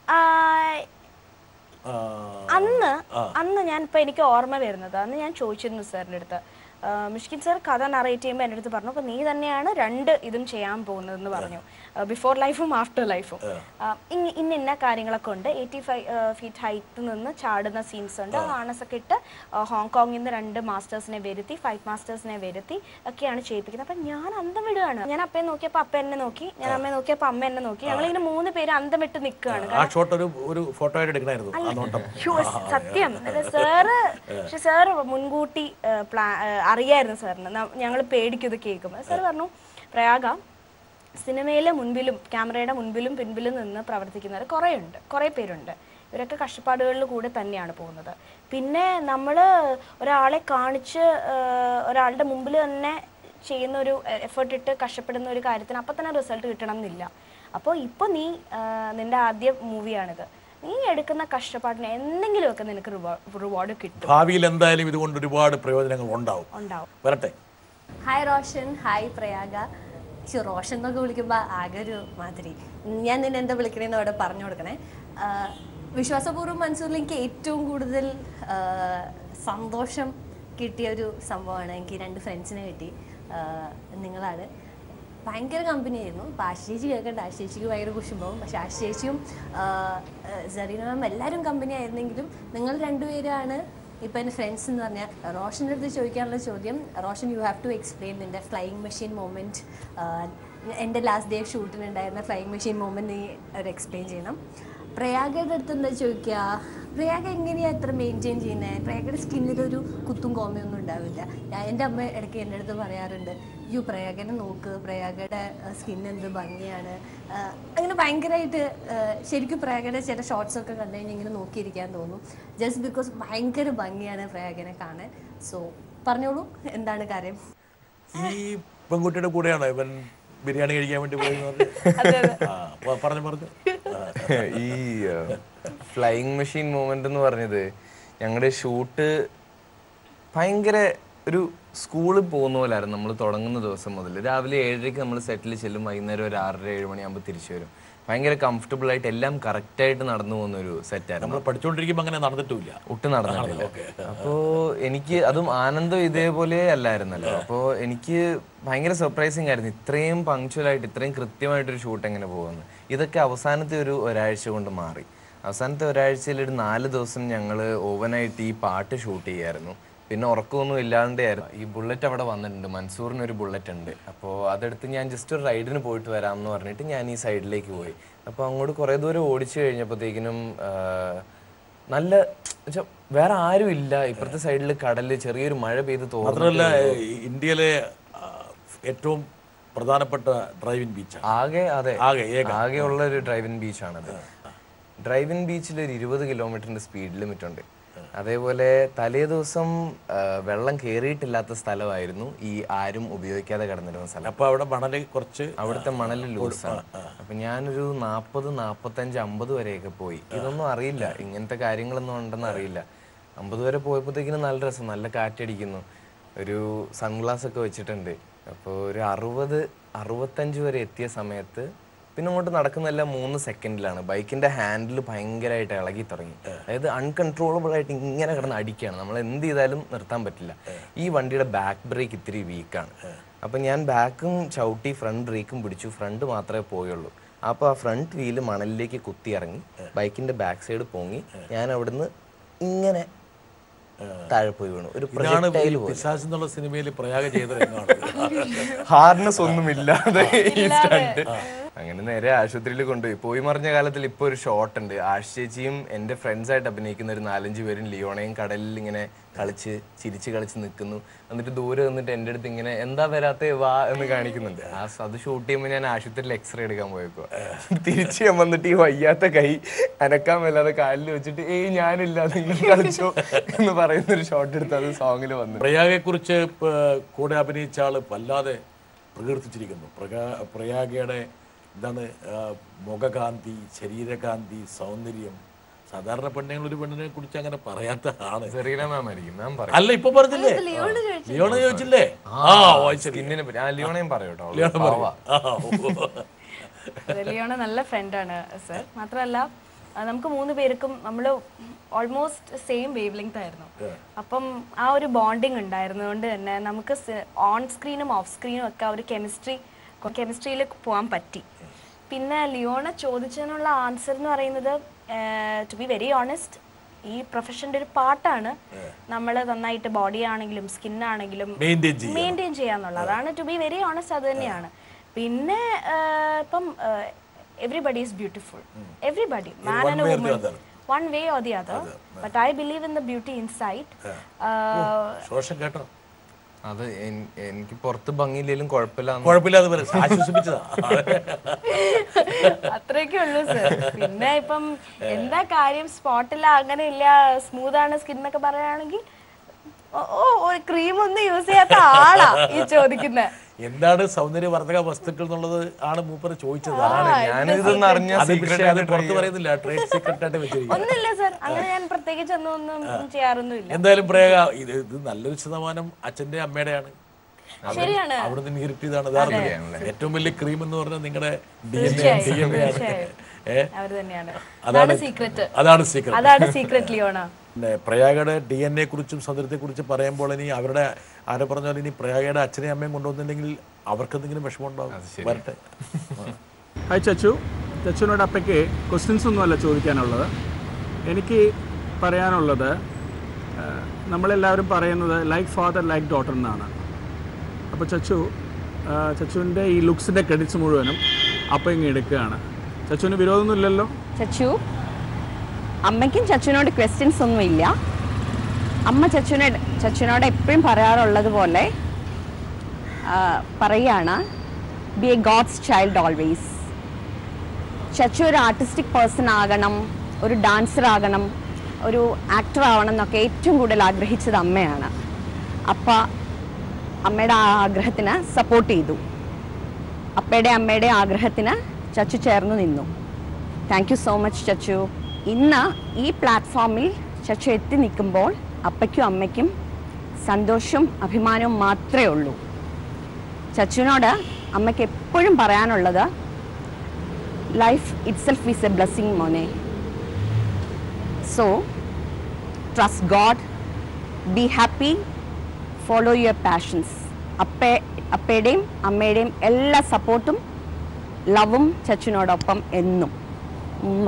അന്ന് ഞാൻ ഇപ്പൊ എനിക്ക് ഓർമ്മ വരുന്നത്, അന്ന് ഞാൻ ചോദിച്ചിരുന്നു സാറിന്റെ അടുത്ത്. മിഷ്കിൻ സാർ കഥ നറേറ്റ് ചെയ്യുമ്പോൾ എൻ്റെ അടുത്ത് പറഞ്ഞു, അപ്പൊ നീ തന്നെയാണ് 2 ഇതും ചെയ്യാൻ പോകുന്നതെന്ന് പറഞ്ഞു. ബിഫോർ ലൈഫും ആഫ്റ്റർ ലൈഫും ഇന്ന കാര്യങ്ങളൊക്കെ ഉണ്ട്. 85 ഫീറ്റ് ഹൈറ്റിൽ നിന്ന് ചാടുന്ന സീൻസ് ഉണ്ട്. ആണസൊക്കെ ഇട്ട് ഹോങ്കോങ്ങിൽ നിന്ന് 2 മാസ്റ്റേഴ്സിനെ വരുത്തി, ഫൈറ്റ് മാസ്റ്റേഴ്സിനെ വരുത്തി ഒക്കെയാണ് ചെയ്യിപ്പിക്കുന്നത്. അപ്പൊ ഞാൻ അന്തം വിടുകയാണ്. ഞാൻ അപ്പയെ നോക്കിയപ്പോ അപ്പ എന്നെ നോക്കി, ഞാൻ അമ്മയെ നോക്കിയപ്പോ അമ്മ എന്നെ നോക്കി. ഞങ്ങളിങ്ങനെ 3 പേര് അന്തം വിട്ട് നിൽക്കുകയാണ്. സത്യം. പക്ഷെ സാറ് മുൻകൂട്ടി അറിയായിരുന്നു സാറിന്. ഞങ്ങൾ പേടിക്കും ഇത് കേൾക്കുമ്പോൾ. സാർ പറഞ്ഞു, പ്രയാഗ, സിനിമയിലെ മുൻപിലും ക്യാമറയുടെ മുൻപിലും പിൻപിലും നിന്ന് പ്രവർത്തിക്കുന്നവർ കുറേ പേരുണ്ട്. ഇവരൊക്കെ കഷ്ടപ്പാടുകളിൽ കൂടെ തന്നെയാണ് പോകുന്നത്. പിന്നെ നമ്മൾ ഒരാളെ കാണിച്ച് ഒരാളുടെ മുമ്പിൽ തന്നെ ചെയ്യുന്ന ഒരു എഫേർട്ട് ഇട്ട് കഷ്ടപ്പെടുന്ന ഒരു കാര്യത്തിന് അപ്പം തന്നെ റിസൾട്ട് കിട്ടണം എന്നില്ല. അപ്പോൾ ഇപ്പോൾ നിന്റെ ആദ്യ മൂവിയാണിത്. നീ എടുക്കുന്ന കഷ്ടപ്പാടിന് എന്തെങ്കിലുമൊക്കെ നിനക്ക് റിവാർഡ് കിട്ടും. ഭാവിയിൽ എന്തായാലും ഇതുകൊണ്ട് ഒരുപാട് പ്രയോജനങ്ങൾ ഉണ്ടാവും. വരട്ടെ. Hi Roshan, hi Prayaga. റോഷൻ എന്നൊക്കെ വിളിക്കുമ്പോൾ ആകെ ഒരു മാതിരി. ഞാൻ നിന്നെ എന്താ വിളിക്കണേന്ന് അവിടെ പറഞ്ഞു കൊടുക്കണേ. വിശ്വാസപൂർവ്വം മൻസൂറിൽ എനിക്ക് ഏറ്റവും കൂടുതൽ സന്തോഷം കിട്ടിയ ഒരു സംഭവമാണ്. എനിക്ക് 2 ഫ്രണ്ട്സിനെ കിട്ടി. നിങ്ങളാണ്. ഭയങ്കര കമ്പനിയായിരുന്നു. അപ്പോൾ ആശേച്ചി കേൾക്കണ്ട, ആശേച്ചിക്ക് ഭയങ്കര കുശുംബവും. പക്ഷെ ആശേച്ചിയും സെറീന മാം എല്ലാവരും കമ്പനി ആയിരുന്നെങ്കിലും നിങ്ങൾ 2 പേരാണ് ഇപ്പം എൻ്റെ ഫ്രണ്ട്സ് എന്ന് പറഞ്ഞാൽ. റോഷൻ്റെ അടുത്ത് ചോദിക്കാനുള്ള ചോദ്യം, Roshan you have to explain നിൻ്റെ ഫ്ലൈയിങ് മെഷീൻ മൊമെൻറ്റ്. എൻ്റെ ലാസ്റ്റ് ഡേ ഷൂട്ടിനുണ്ടായിരുന്ന ഫ്ലൈയിങ് മെഷീൻ മൊമെൻറ്റ് നീ ഒരു എക്സ്പ്ലെയിൻ ചെയ്യണം. പ്രയാഗയുടെ അടുത്ത് എന്താ ചോദിക്കുക, പ്രയാഗ എങ്ങനെയാണ് എത്ര മെയിൻറ്റെയിൻ ചെയ്യുന്നത്? പ്രയാഗയുടെ സ്കിന്നിലൊരു കുത്തും കോമയൊന്നും ഉണ്ടാവില്ല. എൻ്റെ അമ്മ ഇടയ്ക്ക് എൻ്റെ അടുത്ത് പറയാറുണ്ട്, പ്രയാഗനെ നോക്ക്, പ്രയാഗയുടെ സ്കിൻ എന്ത് ഭംഗിയാണ്. അങ്ങനെ ഭയങ്കരമായിട്ട് ശരിക്കും പ്രയാഗയുടെ ചില ഷോർട്സൊക്കെ കണ്ടു കഴിഞ്ഞാൽ ഇങ്ങനെ നോക്കിയിരിക്കാൻ തോന്നും. ജസ്റ്റ് ബിക്കോസ് ഭയങ്കര ഭംഗിയാണ് പ്രയാഗനെ കാണാൻ. സോ പറഞ്ഞോളൂ, എന്താണ് കാര്യം? ഈ പെൺകുട്ടിയുടെ കൂടെയാണോ ഇവൻ ബിരിയാണി കഴിക്കാൻ വേണ്ടി പോയത്? പറഞ്ഞു. ഈ ഫ്ലൈയിങ് മെഷീൻ മൂവ്മെന്റ് എന്ന് പറഞ്ഞത് ഞങ്ങളുടെ ഷൂട്ട് ഭയങ്കര ഒരു സ്കൂളിൽ പോകുന്ന പോലായിരുന്നു. നമ്മൾ തുടങ്ങുന്ന ദിവസം മുതൽ രാവിലെ 7:30 നമ്മൾ സെറ്റിൽ ചെല്ലും, വൈകുന്നേരം ഒരു 6:30-7 മണിയാകുമ്പോൾ തിരിച്ചു വരും. ഭയങ്കര കംഫർട്ടബിൾ ആയിട്ട് എല്ലാം കറക്റ്റായിട്ട് നടന്നു പോകുന്ന ഒരു സെറ്റായിരുന്നു. നമ്മൾ പഠിച്ചുകൊണ്ടിരിക്കുമ്പോൾ അങ്ങനെ നടന്നിട്ടില്ല, ഒട്ടും നടന്നിട്ടില്ല. അപ്പോൾ എനിക്ക് അതും ആനന്ദം ഇതേപോലെ അല്ലായിരുന്നല്ലോ. അപ്പോൾ എനിക്ക് ഭയങ്കര സർപ്രൈസിങ് ആയിരുന്നു ഇത്രയും പങ്ക്ച്വലായിട്ട് ഇത്രയും കൃത്യമായിട്ടൊരു ഷൂട്ട് എങ്ങനെ പോകുന്നത്. ഇതൊക്കെ അവസാനത്തെ ഒരാഴ്ച കൊണ്ട് മാറി. അവസാനത്തെ ഒരാഴ്ചയിൽ ഒരു 4 ദിവസം ഞങ്ങൾ ഓവനായിട്ട് ഈ പാട്ട് ഷൂട്ട് ചെയ്യായിരുന്നു. പിന്നെ ഉറക്കമൊന്നും ഇല്ലാണ്ടായിരുന്നു. ഈ ബുള്ളറ്റ് അവിടെ വന്നിട്ടുണ്ട്, മൻസൂറിന് ഒരു ബുള്ളറ്റ് ഉണ്ട്. അപ്പോൾ അതെടുത്ത് ഞാൻ ജസ്റ്റ് ഒരു റൈഡിന് പോയിട്ട് വരാമെന്ന് പറഞ്ഞിട്ട് ഞാൻ ഈ സൈഡിലേക്ക് പോയി. അപ്പോൾ അങ്ങോട്ട് കുറേ ദൂരം ഓടിച്ചു കഴിഞ്ഞപ്പോഴത്തേക്കിനും നല്ല വേറെ ആരും ഇല്ല. ഇപ്പുറത്തെ സൈഡിൽ കടല്, ചെറിയൊരു മഴ പെയ്ത് തോന്നുന്നില്ല. ഇന്ത്യയിലെ ഏറ്റവും പ്രധാനപ്പെട്ട ഡ്രൈവിംഗ് ബീച്ച് ആകെ ഉള്ള ഒരു ഡ്രൈവിംഗ് ബീച്ചാണത്. ഡ്രൈവിംഗ് ബീച്ചിൽ ഒരു 20 കിലോമീറ്ററിന്റെ സ്പീഡ് ലിമിറ്റ് ഉണ്ട്. അതേപോലെ തലേ ദിവസം വെള്ളം കയറിയിട്ടില്ലാത്ത സ്ഥലമായിരുന്നു ഈ ആരും ഉപയോഗിക്കാതെ കിടന്നിരുന്ന സ്ഥലം. അപ്പോൾ അവിടുത്തെ മണൽ ലൂസാണ്. അപ്പൊ ഞാനൊരു 40, 45, 50 വരെയൊക്കെ പോയി. ഇതൊന്നും അറിയില്ല, ഇങ്ങനത്തെ കാര്യങ്ങളൊന്നും ഉണ്ടെന്ന് അറിയില്ല. 50 വരെ പോയപ്പോഴത്തേക്കിനും നല്ല രസം, നല്ല കാറ്റടിക്കുന്നു, ഒരു സൺഗ്ലാസ് ഒക്കെ വെച്ചിട്ടുണ്ട്. അപ്പോൾ ഒരു 60, 65 വരെ എത്തിയ സമയത്ത് പിന്നെ അങ്ങോട്ട് നടക്കുന്നതെല്ലാം 3 സെക്കൻഡിലാണ്. ബൈക്കിന്റെ ഹാൻഡിൽ ഭയങ്കരമായിട്ട് ഇളകി തുടങ്ങി. അതായത് അൺകൺട്രോളബിൾ ആയിട്ട് ഇങ്ങനെ കിടന്ന് അടിക്കുകയാണ്. നമ്മൾ എന്ത് ചെയ്താലും നിർത്താൻ പറ്റില്ല. ഈ വണ്ടിയുടെ ബാക്ക് ബ്രേക്ക് ഇത്തിരി വീക്കാണ്. അപ്പം ഞാൻ ബാക്കും ചവിട്ടി ഫ്രണ്ട് ബ്രേക്കും പിടിച്ചു. ഫ്രണ്ട് മാത്രമേ പോയുള്ളൂ. അപ്പോൾ ആ ഫ്രണ്ട് വീല് മണലിലേക്ക് കുത്തി ഇറങ്ങി ബാക്കിന്റെ ബാക്ക് സൈഡ് പൊങ്ങി ഞാൻ അവിടുന്ന് ഇങ്ങനെ താഴെ പോയി വീണു. ഒരു പ്രൊജക്ടൈൽ എന്നുള്ള സിനിമയിൽ പ്രയാഗ ചെയ്ത ഹാർനെസ് ഒന്നും ഇല്ലാതെ ഈ സ്റ്റണ്ട് അങ്ങനെ നേരെ ആശുപത്രിയിൽ കൊണ്ടുപോയി. പോയി മറിഞ്ഞ കാലത്തിൽ ഇപ്പോൾ ഒരു ഷോട്ട് ഉണ്ട്. ആഷ് ചേച്ചിയും എൻ്റെ ഫ്രണ്ട്സായിട്ട് അഭിനയിക്കുന്ന ഒരു 4-5 പേരും ലിയോണയും കടലിൽ ഇങ്ങനെ ചിരിച്ച് കളിച്ച് നിൽക്കുന്നു. എന്നിട്ട് ദൂരെ നിന്നിട്ട് എൻ്റെ അടുത്ത് ഇങ്ങനെ എന്താ വരാത്തേ വാ എന്ന് കാണിക്കുന്നുണ്ട്. അത് ഷൂട്ട് ചെയ്യുമ്പോൾ ഞാൻ ആശുപത്രിയിൽ എക്സ്റേ എടുക്കാൻ പോയപ്പോൾ തിരിച്ച് ഞാൻ വന്നിട്ട് ഈ വയ്യാത്ത കൈ അനക്കാൻ മേലാതെ കാലിൽ വെച്ചിട്ട് ഞാനില്ല നിങ്ങൾ കളിച്ചോ എന്ന് പറയുന്നൊരു ഷോട്ട് എടുത്ത് അത് സോങ്ങിൽ വന്നു. പ്രയാഗയെ കുറിച്ച് കൂടെ അഭിനയിച്ച ആള് വല്ലാതെ പ്രകീർത്തിച്ചിരിക്കുന്നു. പ്രയാഗയുടെ എന്താണ് മുഖകാന്തി, ശരീരകാന്തി, സൗന്ദര്യം. സാധാരണ പെണ്ണുങ്ങൾ ഒരു പെണ്ണിനെ കുറിച്ച് അങ്ങനെ പറയാത്ത ആണ്. അല്ല ഇപ്പൊ പറഞ്ഞില്ലേ, ലിയോണ ചോദിച്ചില്ലേ? ലിയോണയും പറയൂട്ടോ. ലിയോണ നല്ല ഫ്രണ്ടാണ് സർ. മാത്രമല്ല നമുക്ക് 3 പേർക്കും നമ്മൾ ഓൾമോസ്റ്റ് സെയിം വേവ് ലെങ്ത് ആയിരുന്നു. അപ്പം ആ ഒരു ബോണ്ടിങ് ഉണ്ടായിരുന്നതുകൊണ്ട് തന്നെ നമുക്ക് ഓൺ സ്ക്രീനും ഓഫ് സ്ക്രീനും ഒക്കെ ആ ഒരു കെമിസ്ട്രിയിൽ പോകാൻ പറ്റി. പിന്നെ ലിയോണ ചോദിച്ചതിനുള്ള ആൻസർ എന്ന് പറയുന്നത് ടു ബി വെരി ഓണസ്റ്റ് ഈ പ്രൊഫഷൻ്റെ ഒരു പാർട്ടാണ്. നമ്മൾ നന്നായിട്ട് ബോഡി ആണെങ്കിലും സ്കിന്നാണെങ്കിലും മെയിൻറ്റെയിൻ ചെയ്യാന്നുള്ളത്. അതാണ് ടു ബി വെരി ഓണസ്റ്റ്, അത് തന്നെയാണ്. പിന്നെ ഇപ്പം everybody is beautiful, everybody, man and a woman, one way or the other, but I believe in the beauty inside. Roshan കേട്ടോ, അത് എനിക്ക് പുറത്ത് ഭംഗിയില്ലെങ്കിലും കുഴപ്പമില്ല ആശ്വസിപ്പിച്ചതാ. അത്രയൊക്കെ ഉള്ളൂ സർ. പിന്നെ ഇപ്പം എന്താ കാര്യം സ്പോട്ടില്ല അങ്ങനെ ഇല്ല സ്മൂത്ത് ആണ് സ്കിൻ എന്നൊക്കെ പറയുകയാണെങ്കിൽ ഒരു ക്രീം ഒന്നും യൂസ് ചെയ്യാത്ത ആളാ ഈ ചോദിക്കുന്നത്. എന്താണ് സൗന്ദര്യവർദ്ധക വസ്തുക്കൾ എന്നുള്ളത് ആണ് മൂപ്പര് ചോദിച്ചത്. ഒന്നുമില്ല സർ, അങ്ങനെ ഞാൻ പ്രത്യേകിച്ച് ഒന്നും ചെയ്യാറൊന്നുമില്ല. എന്തായാലും പ്രയാഗ ഇത് നല്ലൊരു ശതമാനം അച്ഛന്റെ അമ്മയുടെയാണ്. ശരിയാണ്, അവിടുന്ന് ഇൻഹെറിറ്റ് ചെയ്താണ്. ഏറ്റവും വലിയ ക്രീം എന്ന് പറഞ്ഞാൽ നിങ്ങളുടെ DNA അതാണ് സീക്രട്ട്. ലിയോണ പ്രയാഗയുടെ DNA കുറിച്ചും സൗന്ദര്യത്തെ കുറിച്ചും പറയുമ്പോൾ ഇനി അവരുടെ ആരെ പറഞ്ഞാൽ ഇനി പ്രയാഗയുടെ അച്ഛനെയും അമ്മയും കൊണ്ടുവന്നിട്ടുണ്ടെങ്കിൽ അവർക്ക് എന്തെങ്കിലും വിഷമം ഉണ്ടാവും. വരട്ടെ. ഹായ് ചച്ചു. ചച്ചുവിനോട് അപ്പയ്ക്ക് ക്വസ്റ്റ്യൻസ് ഒന്നുമല്ല ചോദിക്കാനുള്ളത്. എനിക്ക് പറയാനുള്ളത് നമ്മളെല്ലാവരും പറയുന്നത് ലൈക്ക് ഫാദർ ലൈക്ക് ഡോട്ടർ എന്നാണ്. അപ്പോൾ ചച്ചുവിൻ്റെ ഈ ലുക്സിൻ്റെ ക്രെഡിറ്റ്സ് മുഴുവനും അപ്പം ഇങ്ങ് എടുക്കുകയാണ്. ചച്ചുവിന് വിരോധമൊന്നുമില്ലല്ലോ? അമ്മയ്ക്കും ചച്ചുവിനോട് ക്വസ്റ്റ്യൻസ് ഒന്നുമില്ല. അമ്മ ചച്ചുവിനോട് എപ്പോഴും പറയാറുള്ളത് പോലെ പറയാണ്, be a God's child always. Chachu ഒരു ആർട്ടിസ്റ്റിക് പേഴ്സൺ ആകണം, ഒരു ഡാൻസർ ആകണം, ഒരു ആക്ടർ ആവണം എന്നൊക്കെ ഏറ്റവും കൂടുതൽ ആഗ്രഹിച്ചത് അമ്മയാണ്. അമ്മയുടെ ആ ആഗ്രഹത്തിന് സപ്പോർട്ട് ചെയ്തു. അമ്മയുടെ ആഗ്രഹത്തിന് ചച്ചു ചേർന്ന് നിന്നു. Thank you so much Chachu. ഇന്ന് ഈ പ്ലാറ്റ്ഫോമിൽ ചച്ചു എത്തി നിൽക്കുമ്പോൾ അപ്പയ്ക്കും അമ്മയ്ക്കും സന്തോഷവും അഭിമാനവും മാത്രമേ ഉള്ളൂ. ചച്ചുവിനോട് അമ്മയ്ക്ക് എപ്പോഴും പറയാനുള്ളത്, life itself is a blessing മോനെ. So trust God, be happy, follow your passions. അപ്പയുടെയും അമ്മയുടെയും എല്ലാ സപ്പോർട്ടും ലവും ചച്ചുവിനോടൊപ്പം എന്നും. ഉമ്മ.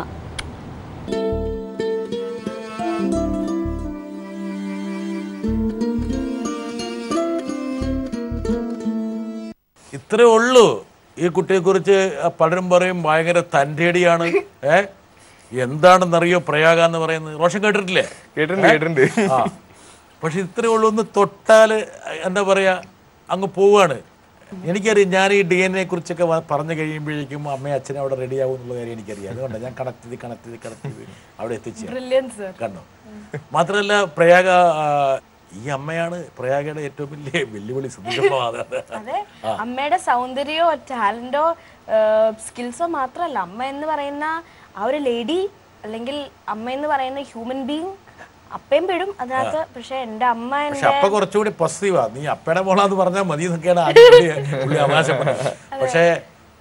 ഇത്രേ ഉള്ളൂ. ഈ കുട്ടിയെക്കുറിച്ച് പലരും പറയും ഭയങ്കര തൻ്റെടിയാണ്. എന്താണെന്നറിയോ പ്രയാഗ എന്ന് പറയുന്നത്? റോഷൻ കേട്ടിട്ടില്ലേ? കേട്ടിട്ടുണ്ട്. പക്ഷെ ഇത്രേ ഉള്ളൂ, ഒന്ന് തൊട്ടാൽ എന്താ പറയുക അങ്ങ് പോവുകയാണ്. എനിക്കറിയാം, ഞാൻ ഈ DNA കുറിച്ചൊക്കെ പറഞ്ഞു കഴിയുമ്പോഴേക്കും അമ്മയും അച്ഛനും അവിടെ റെഡിയാവും എന്നുള്ള കാര്യം എനിക്കറിയാം. അതുകൊണ്ട് ഞാൻ കണക്ട് ചെയ്ത് അവിടെ എത്തിച്ചു കണ്ടോ. മാത്രമല്ല പ്രയാഗ, ഈ അമ്മയാണ് പ്രയാഗയുടെ ഏറ്റവും വലിയ വെല്ലുവിളി. അതെ, അമ്മയുടെ സൗന്ദര്യമോ ടാലന്റോ സ്കിൽസോ മാത്രമല്ല, അമ്മ എന്ന് പറയുന്ന ആ ഒരു ലേഡി അല്ലെങ്കിൽ അമ്മ എന്ന് പറയുന്ന ഹ്യൂമൻ ബീങ് അപ്പയും പെടും അതിനകത്ത്. പക്ഷെ എന്റെ അമ്മ അപ്പ കുറച്ചുകൂടി പോസിറ്റീവാ. നീ അപ്പയുടെ മോളാന്ന് പറഞ്ഞാൽ മതി എന്നൊക്കെയാണ് അവകാശപ്പെടുന്നത്. പക്ഷേ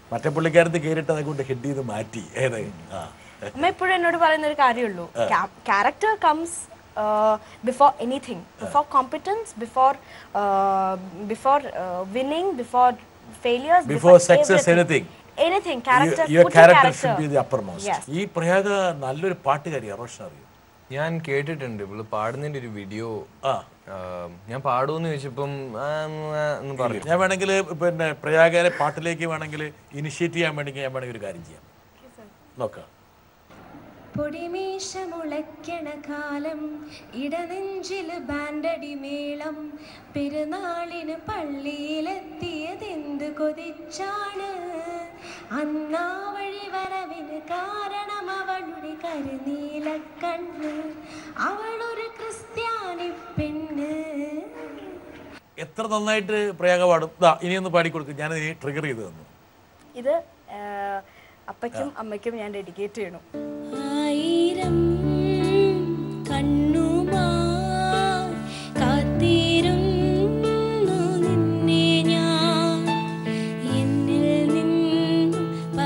മറ്റേ പുള്ളിക്കാരത്ത് കയറിയിട്ട് അതുകൊണ്ട് ഹെഡ് ചെയ്ത് മാറ്റി. അമ്മ എപ്പോഴും എന്നോട് പറയുന്ന ഒരു കാര്യമുള്ളൂ, character comes before anything, before competence, before winning, before failures, before success, anything character, your character should be the uppermost. ഈ പ്രയാഗ നല്ലൊരു പാട്ടുകാരിയാണ്, റോഷൻ അറിയോ? ഞാൻ കേട്ടിട്ടുണ്ട് ഇവള് പാടുന്നതിന്റെ ഒരു വീഡിയോ. ഞാൻ പാടുമെന്ന് ചോദിച്ചപ്പം പറഞ്ഞു. ഞാൻ വേണമെങ്കിൽ പിന്നെ പ്രയാഗനെ പാട്ടിലേക്ക് വേണമെങ്കിൽ ഇനിഷ്യേറ്റ് ചെയ്യാൻ വേണമെങ്കിൽ ഞാൻ വേണമെങ്കിൽ ഒരു കാര്യം ചെയ്യാം, നോക്കാം. പൊടിമീശ മുളയ്ക്കണ കാലം, ഇടനെഞ്ചിൽ ബാൻഡടി മേളം, പെരുന്നാളിന് പള്ളിയിലെത്തിയതെന്ത് കൊതിച്ചാണ്, അന്നാ വഴി വരവിന് കാരണം അവളുടെ കരുനീല കണ്ണ്, അവളൊരു ക്രിസ്ത്യാനി പെണ്ണ്. എത്ര നന്നായിട്ട് പ്രയാഗ പാടും. ഇനിയൊന്ന് പാടിക്കൊടുക്കും, ഞാൻ ഇനി ട്രിഗർ ചെയ്ത് തന്നു. ഇത് അപ്പയ്ക്കും അമ്മയ്ക്കും ഞാൻ ഡെഡിക്കേറ്റ് ചെയ്യണം. ആയിരം കണ്ണുമാ കാത്തിരുന്നു നിന്നെ ഞാൻ, എന്നിൽ നിന്നും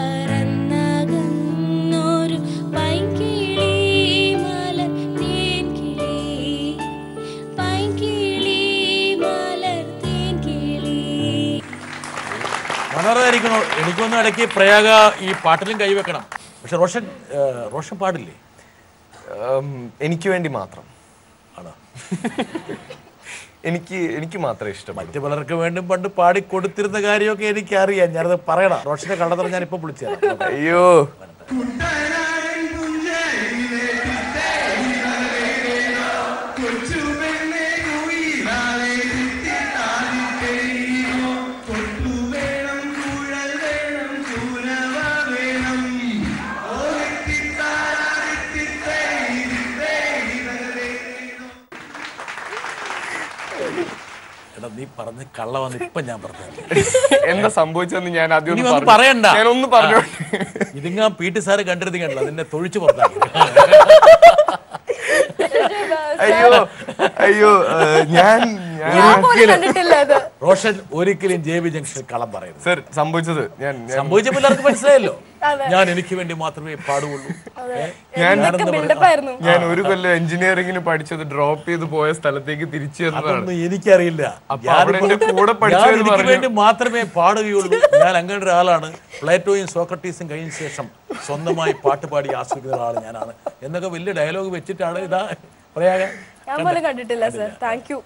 പറന്നകന്നൊരു പൈങ്കിളി മലർ തേൻകിളി, പൈങ്കിളി മലർ തേൻകിളി. മനോഹരമായിരിക്കണോ? എനിക്കൊന്നും ഇടയ്ക്ക് പ്രയാഗ ഈ പാട്ടിലും കൈവെക്കണം. പക്ഷെ റോഷൻ പാടില്ലേ? എനിക്ക് വേണ്ടി മാത്രം ആണോ? എനിക്ക് മാത്രമേ ഇഷ്ടം. മറ്റു പലർക്ക് വേണ്ടി പണ്ട് പാടി കൊടുത്തിരുന്ന കാര്യമൊക്കെ എനിക്കറിയാം. ഞാനത് പറയണം. റോഷന്റെ കള്ളത്തറ ഞാനിപ്പോ വിളിച്ചു. അയ്യോ, നീ പറഞ്ഞ് കള്ള വന്ന് ഇപ്പൊ ഞാൻ പറഞ്ഞു എന്താ സംഭവിച്ചെന്ന് ഞാൻ ആദ്യം പറയണ്ട. ഞാനൊന്ന് പറഞ്ഞു. ഇതിങ്ങ പി ടി സാറ് കണ്ടിരുന്നു കണ്ടല്ലോ, അതിനെ തൊഴിച്ചു പുറത്താക്കി. അയ്യോ ഞാൻ റോഷൻ ഒരിക്കലും ജെ ബി ജംഗ്ഷൻ കളം പറയുന്നു. സർ, സംഭവിച്ചത് സംഭവിച്ചപ്പോൾ എല്ലാവർക്കും മനസ്സിലായല്ലോ. ഞാൻ എനിക്ക് വേണ്ടി മാത്രമേ പാടുള്ളൂ. ഞാൻ ഒരു കൊല്ലം എഞ്ചിനീയറിംഗിന് പഠിച്ചത് ഡ്രോപ്പ് ചെയ്ത് പോയ സ്ഥലത്തേക്ക് തിരിച്ചു വന്നതാണ്. എനിക്കറിയില്ല. കൂടെ എനിക്ക് വേണ്ടി മാത്രമേ പാടുകയുള്ളൂ. ഞാൻ അങ്ങനെ ഒരാളാണ്. പ്ലേറ്റോയും സോക്രട്ടീസും കഴിഞ്ഞ ശേഷം സ്വന്തമായി പാട്ട് പാടി ആസ്വദിക്കുന്ന ഒരാൾ ഞാനാണ് എന്നൊക്കെ വലിയ ഡയലോഗ് വെച്ചിട്ടാണ് ഇതാ പ്രയാഗ. ഞാൻ പോലും കണ്ടിട്ടില്ല സർ. Thank you.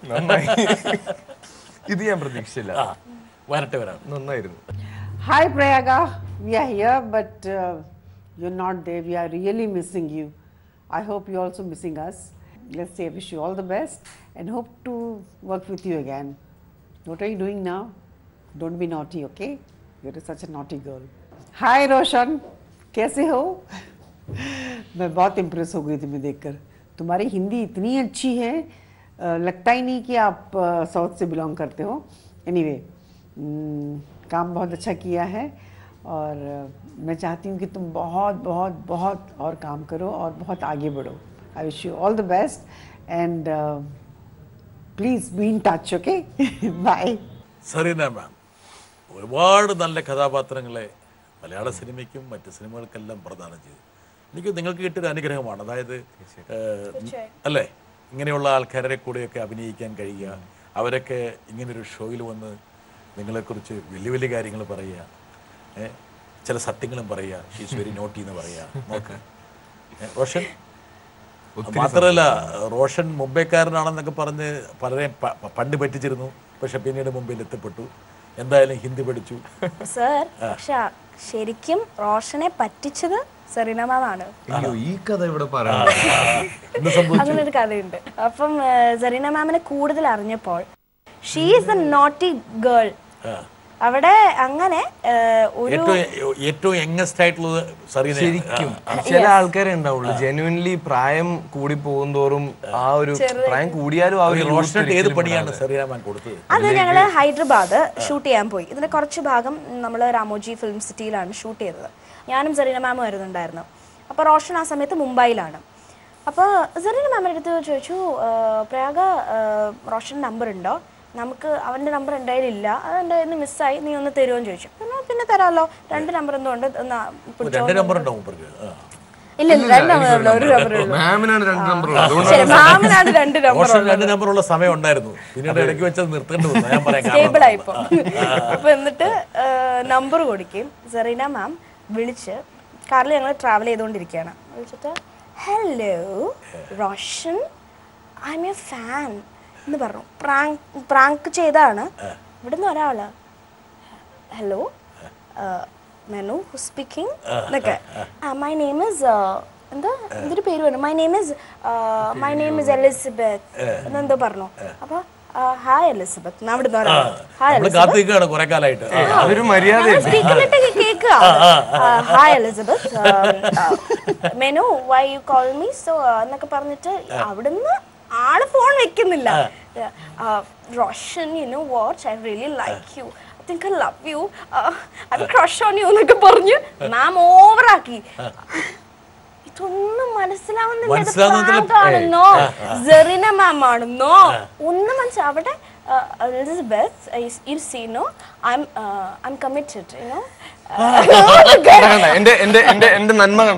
ഇത് ഞാൻ പ്രതീക്ഷിച്ചില്ല. വരട്ടെ വരാം. നന്നായിരുന്നു. Hi Prayaga, we are here but you're not there. We are really missing you. I hope you're also missing us. Let's say wish you all the best and hope to work with you again. What are you doing now? Don't be naughty, okay? You're such a naughty girl. Hi Roshan, कैसे हो? मैं बहुत impress हो गई तुम्हें देखकर. तुम्हारी हिंदी इतनी अच्छी है, लगता ही नहीं कि आप साउथ से बिलोंग करते हो. Anyway, काम बहुत अच्छा किया है और मैं चाहती हूँ कि तुम बहुत बहुत बहुत और काम करो और बहुत आगे बढ़ो. I wish you all the best and please be in touch, okay? Bye. Sareena മാം ഒരുപാട് നല്ല കഥാപാത്രങ്ങളെ മലയാള സിനിമയ്ക്കും മറ്റ് സിനിമകൾക്കെല്ലാം പ്രദാനം ചെയ്തു. എനിക്ക് നിങ്ങൾക്ക് കിട്ടിയൊരു അനുഗ്രഹമാണ്. അതായത് അല്ലേ, ഇങ്ങനെയുള്ള ആൾക്കാരെ കൂടെയൊക്കെ അഭിനയിക്കാൻ കഴിയുക, അവരൊക്കെ ഇങ്ങനൊരു ഷോയിൽ വന്ന് നിങ്ങളെക്കുറിച്ച് വലിയ വലിയ കാര്യങ്ങൾ പറയുക, ചില സത്യങ്ങളും പറയുക, ഈസ് വെരി നോട്ടി എന്ന് പറയുക. നോക്ക് റോഷൻ മാത്രമല്ല, റോഷൻ മുംബൈക്കാരനാണെന്നൊക്കെ പറഞ്ഞ് പലരെയും പണ്ട് പറ്റിച്ചിരുന്നു. പക്ഷെ പിന്നീട് മുംബൈയിൽ എത്തപ്പെട്ടു. എന്തായാലും ഹിന്ദി പഠിച്ചു സർ. പക്ഷെ ശരിക്കും റോഷനെ പറ്റിച്ചത് സെറീന മാമാണ്. ഈ കഥ ഇവിടെ പറയാം. അങ്ങനെ ഒരു കഥയുണ്ട്. അപ്പം സെറീന മാമിനെ കൂടുതൽ അറിഞ്ഞപ്പോൾ she is a naughty girl. അവിടെ അങ്ങനെ ഏറ്റവും യങ്ങസ്റ്റ് ആയിട്ടുള്ളത് ശരിക്കും ചില ആൾക്കാരെ ഉണ്ടാവുള്ളൂ. ജെന്യുവൻലി പ്രായം കൂടി പോകുന്തോറും ആ ഒരു പ്രായം കൂടിയാലും ആ ഒരു ഏത് പണിയാണ് സെറീന മാം കൊടുത്തത്? അത് ഞങ്ങള് ഹൈദരാബാദ് ഷൂട്ട് ചെയ്യാൻ പോയി. ഇതിന്റെ കുറച്ച് ഭാഗം നമ്മൾ രാമോജി ഫിലിം സിറ്റിയിലാണ് ഷൂട്ട് ചെയ്തത്. ഞാനും സെറീന മാമും വരുന്നുണ്ടായിരുന്നു. അപ്പോൾ റോഷൻ ആ സമയത്ത് മുംബൈയിലാണ്. അപ്പോൾ സെറീന മാമിൻ്റെ അടുത്ത് ചോദിച്ചു, പ്രയാഗ റോഷൻ നമ്പർ ഉണ്ടോ? നമുക്ക് അവൻ്റെ നമ്പർ എൻ്റെ കയ്യിലില്ല, അതെൻ്റെ കയ്യിൽ നിന്ന് മിസ്സായി, നീ ഒന്ന് തരുമോ എന്ന് ചോദിച്ചു. എന്നാൽ പിന്നെ തരാമല്ലോ, 2 നമ്പർ എന്തുകൊണ്ട് രണ്ട് നമ്പർ ഉണ്ടാവും മൂപ്പർക്ക്. ഇല്ല 2 നമ്പർ, ഒരു നമ്പറേ ഉള്ളൂ. മാമിനാണ് 2 നമ്പർ ശരി, മാമിനാണ് 2 നമ്പർ. 2 നമ്പറുള്ള സമയം ഉണ്ടായിരുന്നു, പിന്നീട് ഇടയ്ക്ക് വെച്ചത് നിർത്തേണ്ടി വന്നു. ഞാൻ പറയാം സ്റ്റേബിൾ ആയിപ്പോ. അപ്പൊ എന്നിട്ട് നമ്പർ കൊടുക്കും. സെറീന മാം വിളിച്ച്, കാറിൽ ഞങ്ങൾ ട്രാവൽ ചെയ്തുകൊണ്ടിരിക്കുകയാണ്, വിളിച്ചിട്ട് hello Roshan, I am a fan എന്ന് പറഞ്ഞു. പ്രാങ്ക് ചെയ്താണ്. ഇവിടുന്ന് ഒരാള് ഹലോ മെനു സ്പീക്കിംഗ് എന്നൊക്കെ, മൈ നെയിം ഇസ് എന്താ എന്തൊരു പേര് പറഞ്ഞു, മൈ നെയിം ഇസ് എലിസബത്ത് എന്നെന്തോ പറഞ്ഞു. അപ്പൊ ഹായ് എലിസബത്ത്, അവിടുന്ന് ഒരാൾ ഹായ് കേൾക്കുക, hi Elizabeth Menu why you call me so എന്നൊക്കെ പറഞ്ഞിട്ട് അവിടുന്ന് ആള് ഫോൺ വെക്കുന്നില്ല. Roshan, you know what, I really like you, I think I love you, I will crush on you എന്നൊക്കെ പറഞ്ഞ് മാം ഓവറാക്കി. ഇതൊന്നും മനസ്സിലാവുന്നില്ലെന്നോ സെറീന മാം ആണെന്നോ ഒന്നും മനസ്സിലാവും. അവിടെ Elizabeth you see no I am committed, you know എന്റെ നന്മ കണ്ട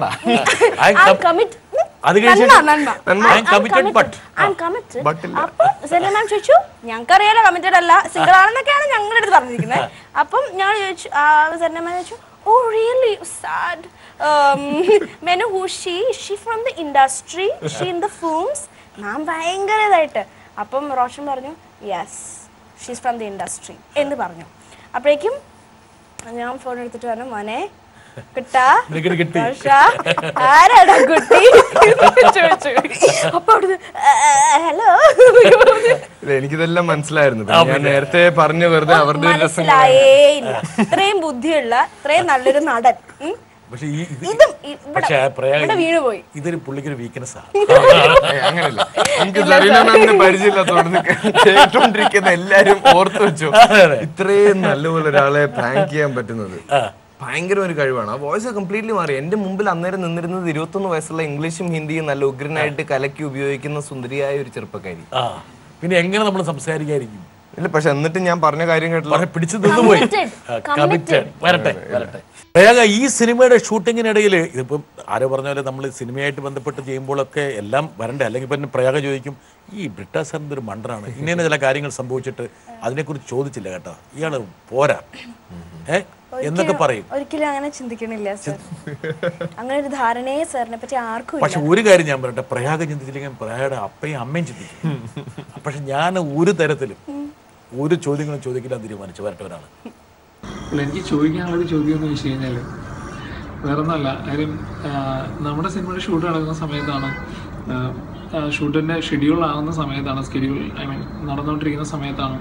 ചോദിച്ചു, ഞങ്ങൾക്കറിയാലോ കമ്മിറ്റഡ് അല്ല, സിംഗിൾ ആണെന്നൊക്കെയാണ് ഞങ്ങളുടെ അടുത്ത് പറഞ്ഞിരിക്കുന്നത്. അപ്പം ഞാൻ ചോദിച്ചു, സെറീന ചോദിച്ചു, oh really sad, Menu who she from the industry, she in the films. Ma'am ഭയങ്കര ഇതായിട്ട്. അപ്പം റോഷൻ പറഞ്ഞു yes she's from the industry എന്ന് പറഞ്ഞു. അപ്പോഴേക്കും ഞാൻ ഫോൺ എടുത്തിട്ട് പറഞ്ഞു, മോനെ കിട്ടാ ആരാടാ കുട്ടി ചോദിച്ചു. അപ്പൊ അവിടുന്ന് ഹലോ, എനിക്കിതെല്ലാം മനസ്സിലായിരുന്നു. ഞാൻ നേരത്തെ പറഞ്ഞു, വെറുതെ അവരുടെ മനസ്സിലായേ ഇല്ല. ഇത്രയും ബുദ്ധിയുള്ള ഇത്രയും നല്ലൊരു നടൻ വീണുപോയി. ഇതൊരു പുള്ളിക്കൊരു വീക്ക്നെസ് ആണ്. അങ്ങനല്ല, എനിക്ക് സെറീന മാമിനെ പരിചയമില്ലാത്തോണ്ട് കേട്ടോണ്ടിരിക്കുന്ന എല്ലാരും ഓർത്തു വെച്ചു, ഇത്രയും നല്ലപോലെ ഒരാളെ പ്രാങ്ക് ചെയ്യാൻ പറ്റുന്നത് ഭയങ്കര ഒരു കഴിവാണ്. ആ വോയിസ് കംപ്ലീറ്റ്ലി മാറി. എന്റെ മുമ്പിൽ അന്നേരം നിന്നിരുന്നത് 21 വയസ്സുള്ള ഇംഗ്ലീഷും ഹിന്ദിയും നല്ല ഉഗ്രനായിട്ട് കലക്കി ഉപയോഗിക്കുന്ന സുന്ദരിയായ ഒരു ചെറുപ്പക്കാരി. പിന്നെ എങ്ങനെ നമ്മൾ സംസാരിക്കായിരിക്കും? ഇല്ല, പക്ഷെ എന്നിട്ട് ഞാൻ പറഞ്ഞ കാര്യം കേട്ടില്ല, പിടിച്ചു നിന്നുപോയി. വരട്ടെ വരട്ടെ. പ്രയാഗ, ഈ സിനിമയുടെ ഷൂട്ടിങ്ങിനിടയിൽ ഇതിപ്പം ആരോ പറഞ്ഞ പോലെ നമ്മൾ സിനിമയായിട്ട് ബന്ധപ്പെട്ട് ചെയ്യുമ്പോഴൊക്കെ എല്ലാം വരണ്ടേ? അല്ലെങ്കിൽ പിന്നെ പ്രയാഗ ചോദിക്കും, ഈ ബ്രിട്ടാസ് സാറിൻ്റെ ഒരു മണ്ടറാണ്, ഇങ്ങനെ ചില കാര്യങ്ങൾ സംഭവിച്ചിട്ട് അതിനെക്കുറിച്ച് ചോദിച്ചില്ല കേട്ടോ, ഇയാള് പോരാ എന്നൊക്കെ പറയും. ഒരിക്കലും അങ്ങനെ ചിന്തിക്കണില്ല സർ, അങ്ങനെ ഒരു ധാരണയെ സാറിനെ പറ്റി ആർക്കും. പക്ഷെ ഒരു കാര്യം ഞാൻ പറയട്ടെ, പ്രയാഗ ചിന്തിച്ചില്ലെങ്കിൽ പ്രയാഗയുടെ അപ്പയും അമ്മയും ചിന്തിക്കും. പക്ഷെ ഞാൻ ഒരു തരത്തിലും ഒരു ചോദ്യങ്ങളും ചോദിക്കില്ല തീരുമാനിച്ചു. വരട്ടെ ഒരാള്. എനിക്ക് ചോദിക്കാനുള്ളൊരു ചോദ്യം എന്ന് വെച്ച് കഴിഞ്ഞാൽ വേറെ ഒന്നുമല്ല, കാര്യം നമ്മുടെ സിനിമയുടെ ഷൂട്ട് നടക്കുന്ന സമയത്താണ്, ഷൂട്ടിൻ്റെ ഷെഡ്യൂൾ ആകുന്ന സമയത്താണ്, നടന്നുകൊണ്ടിരിക്കുന്ന സമയത്താണ്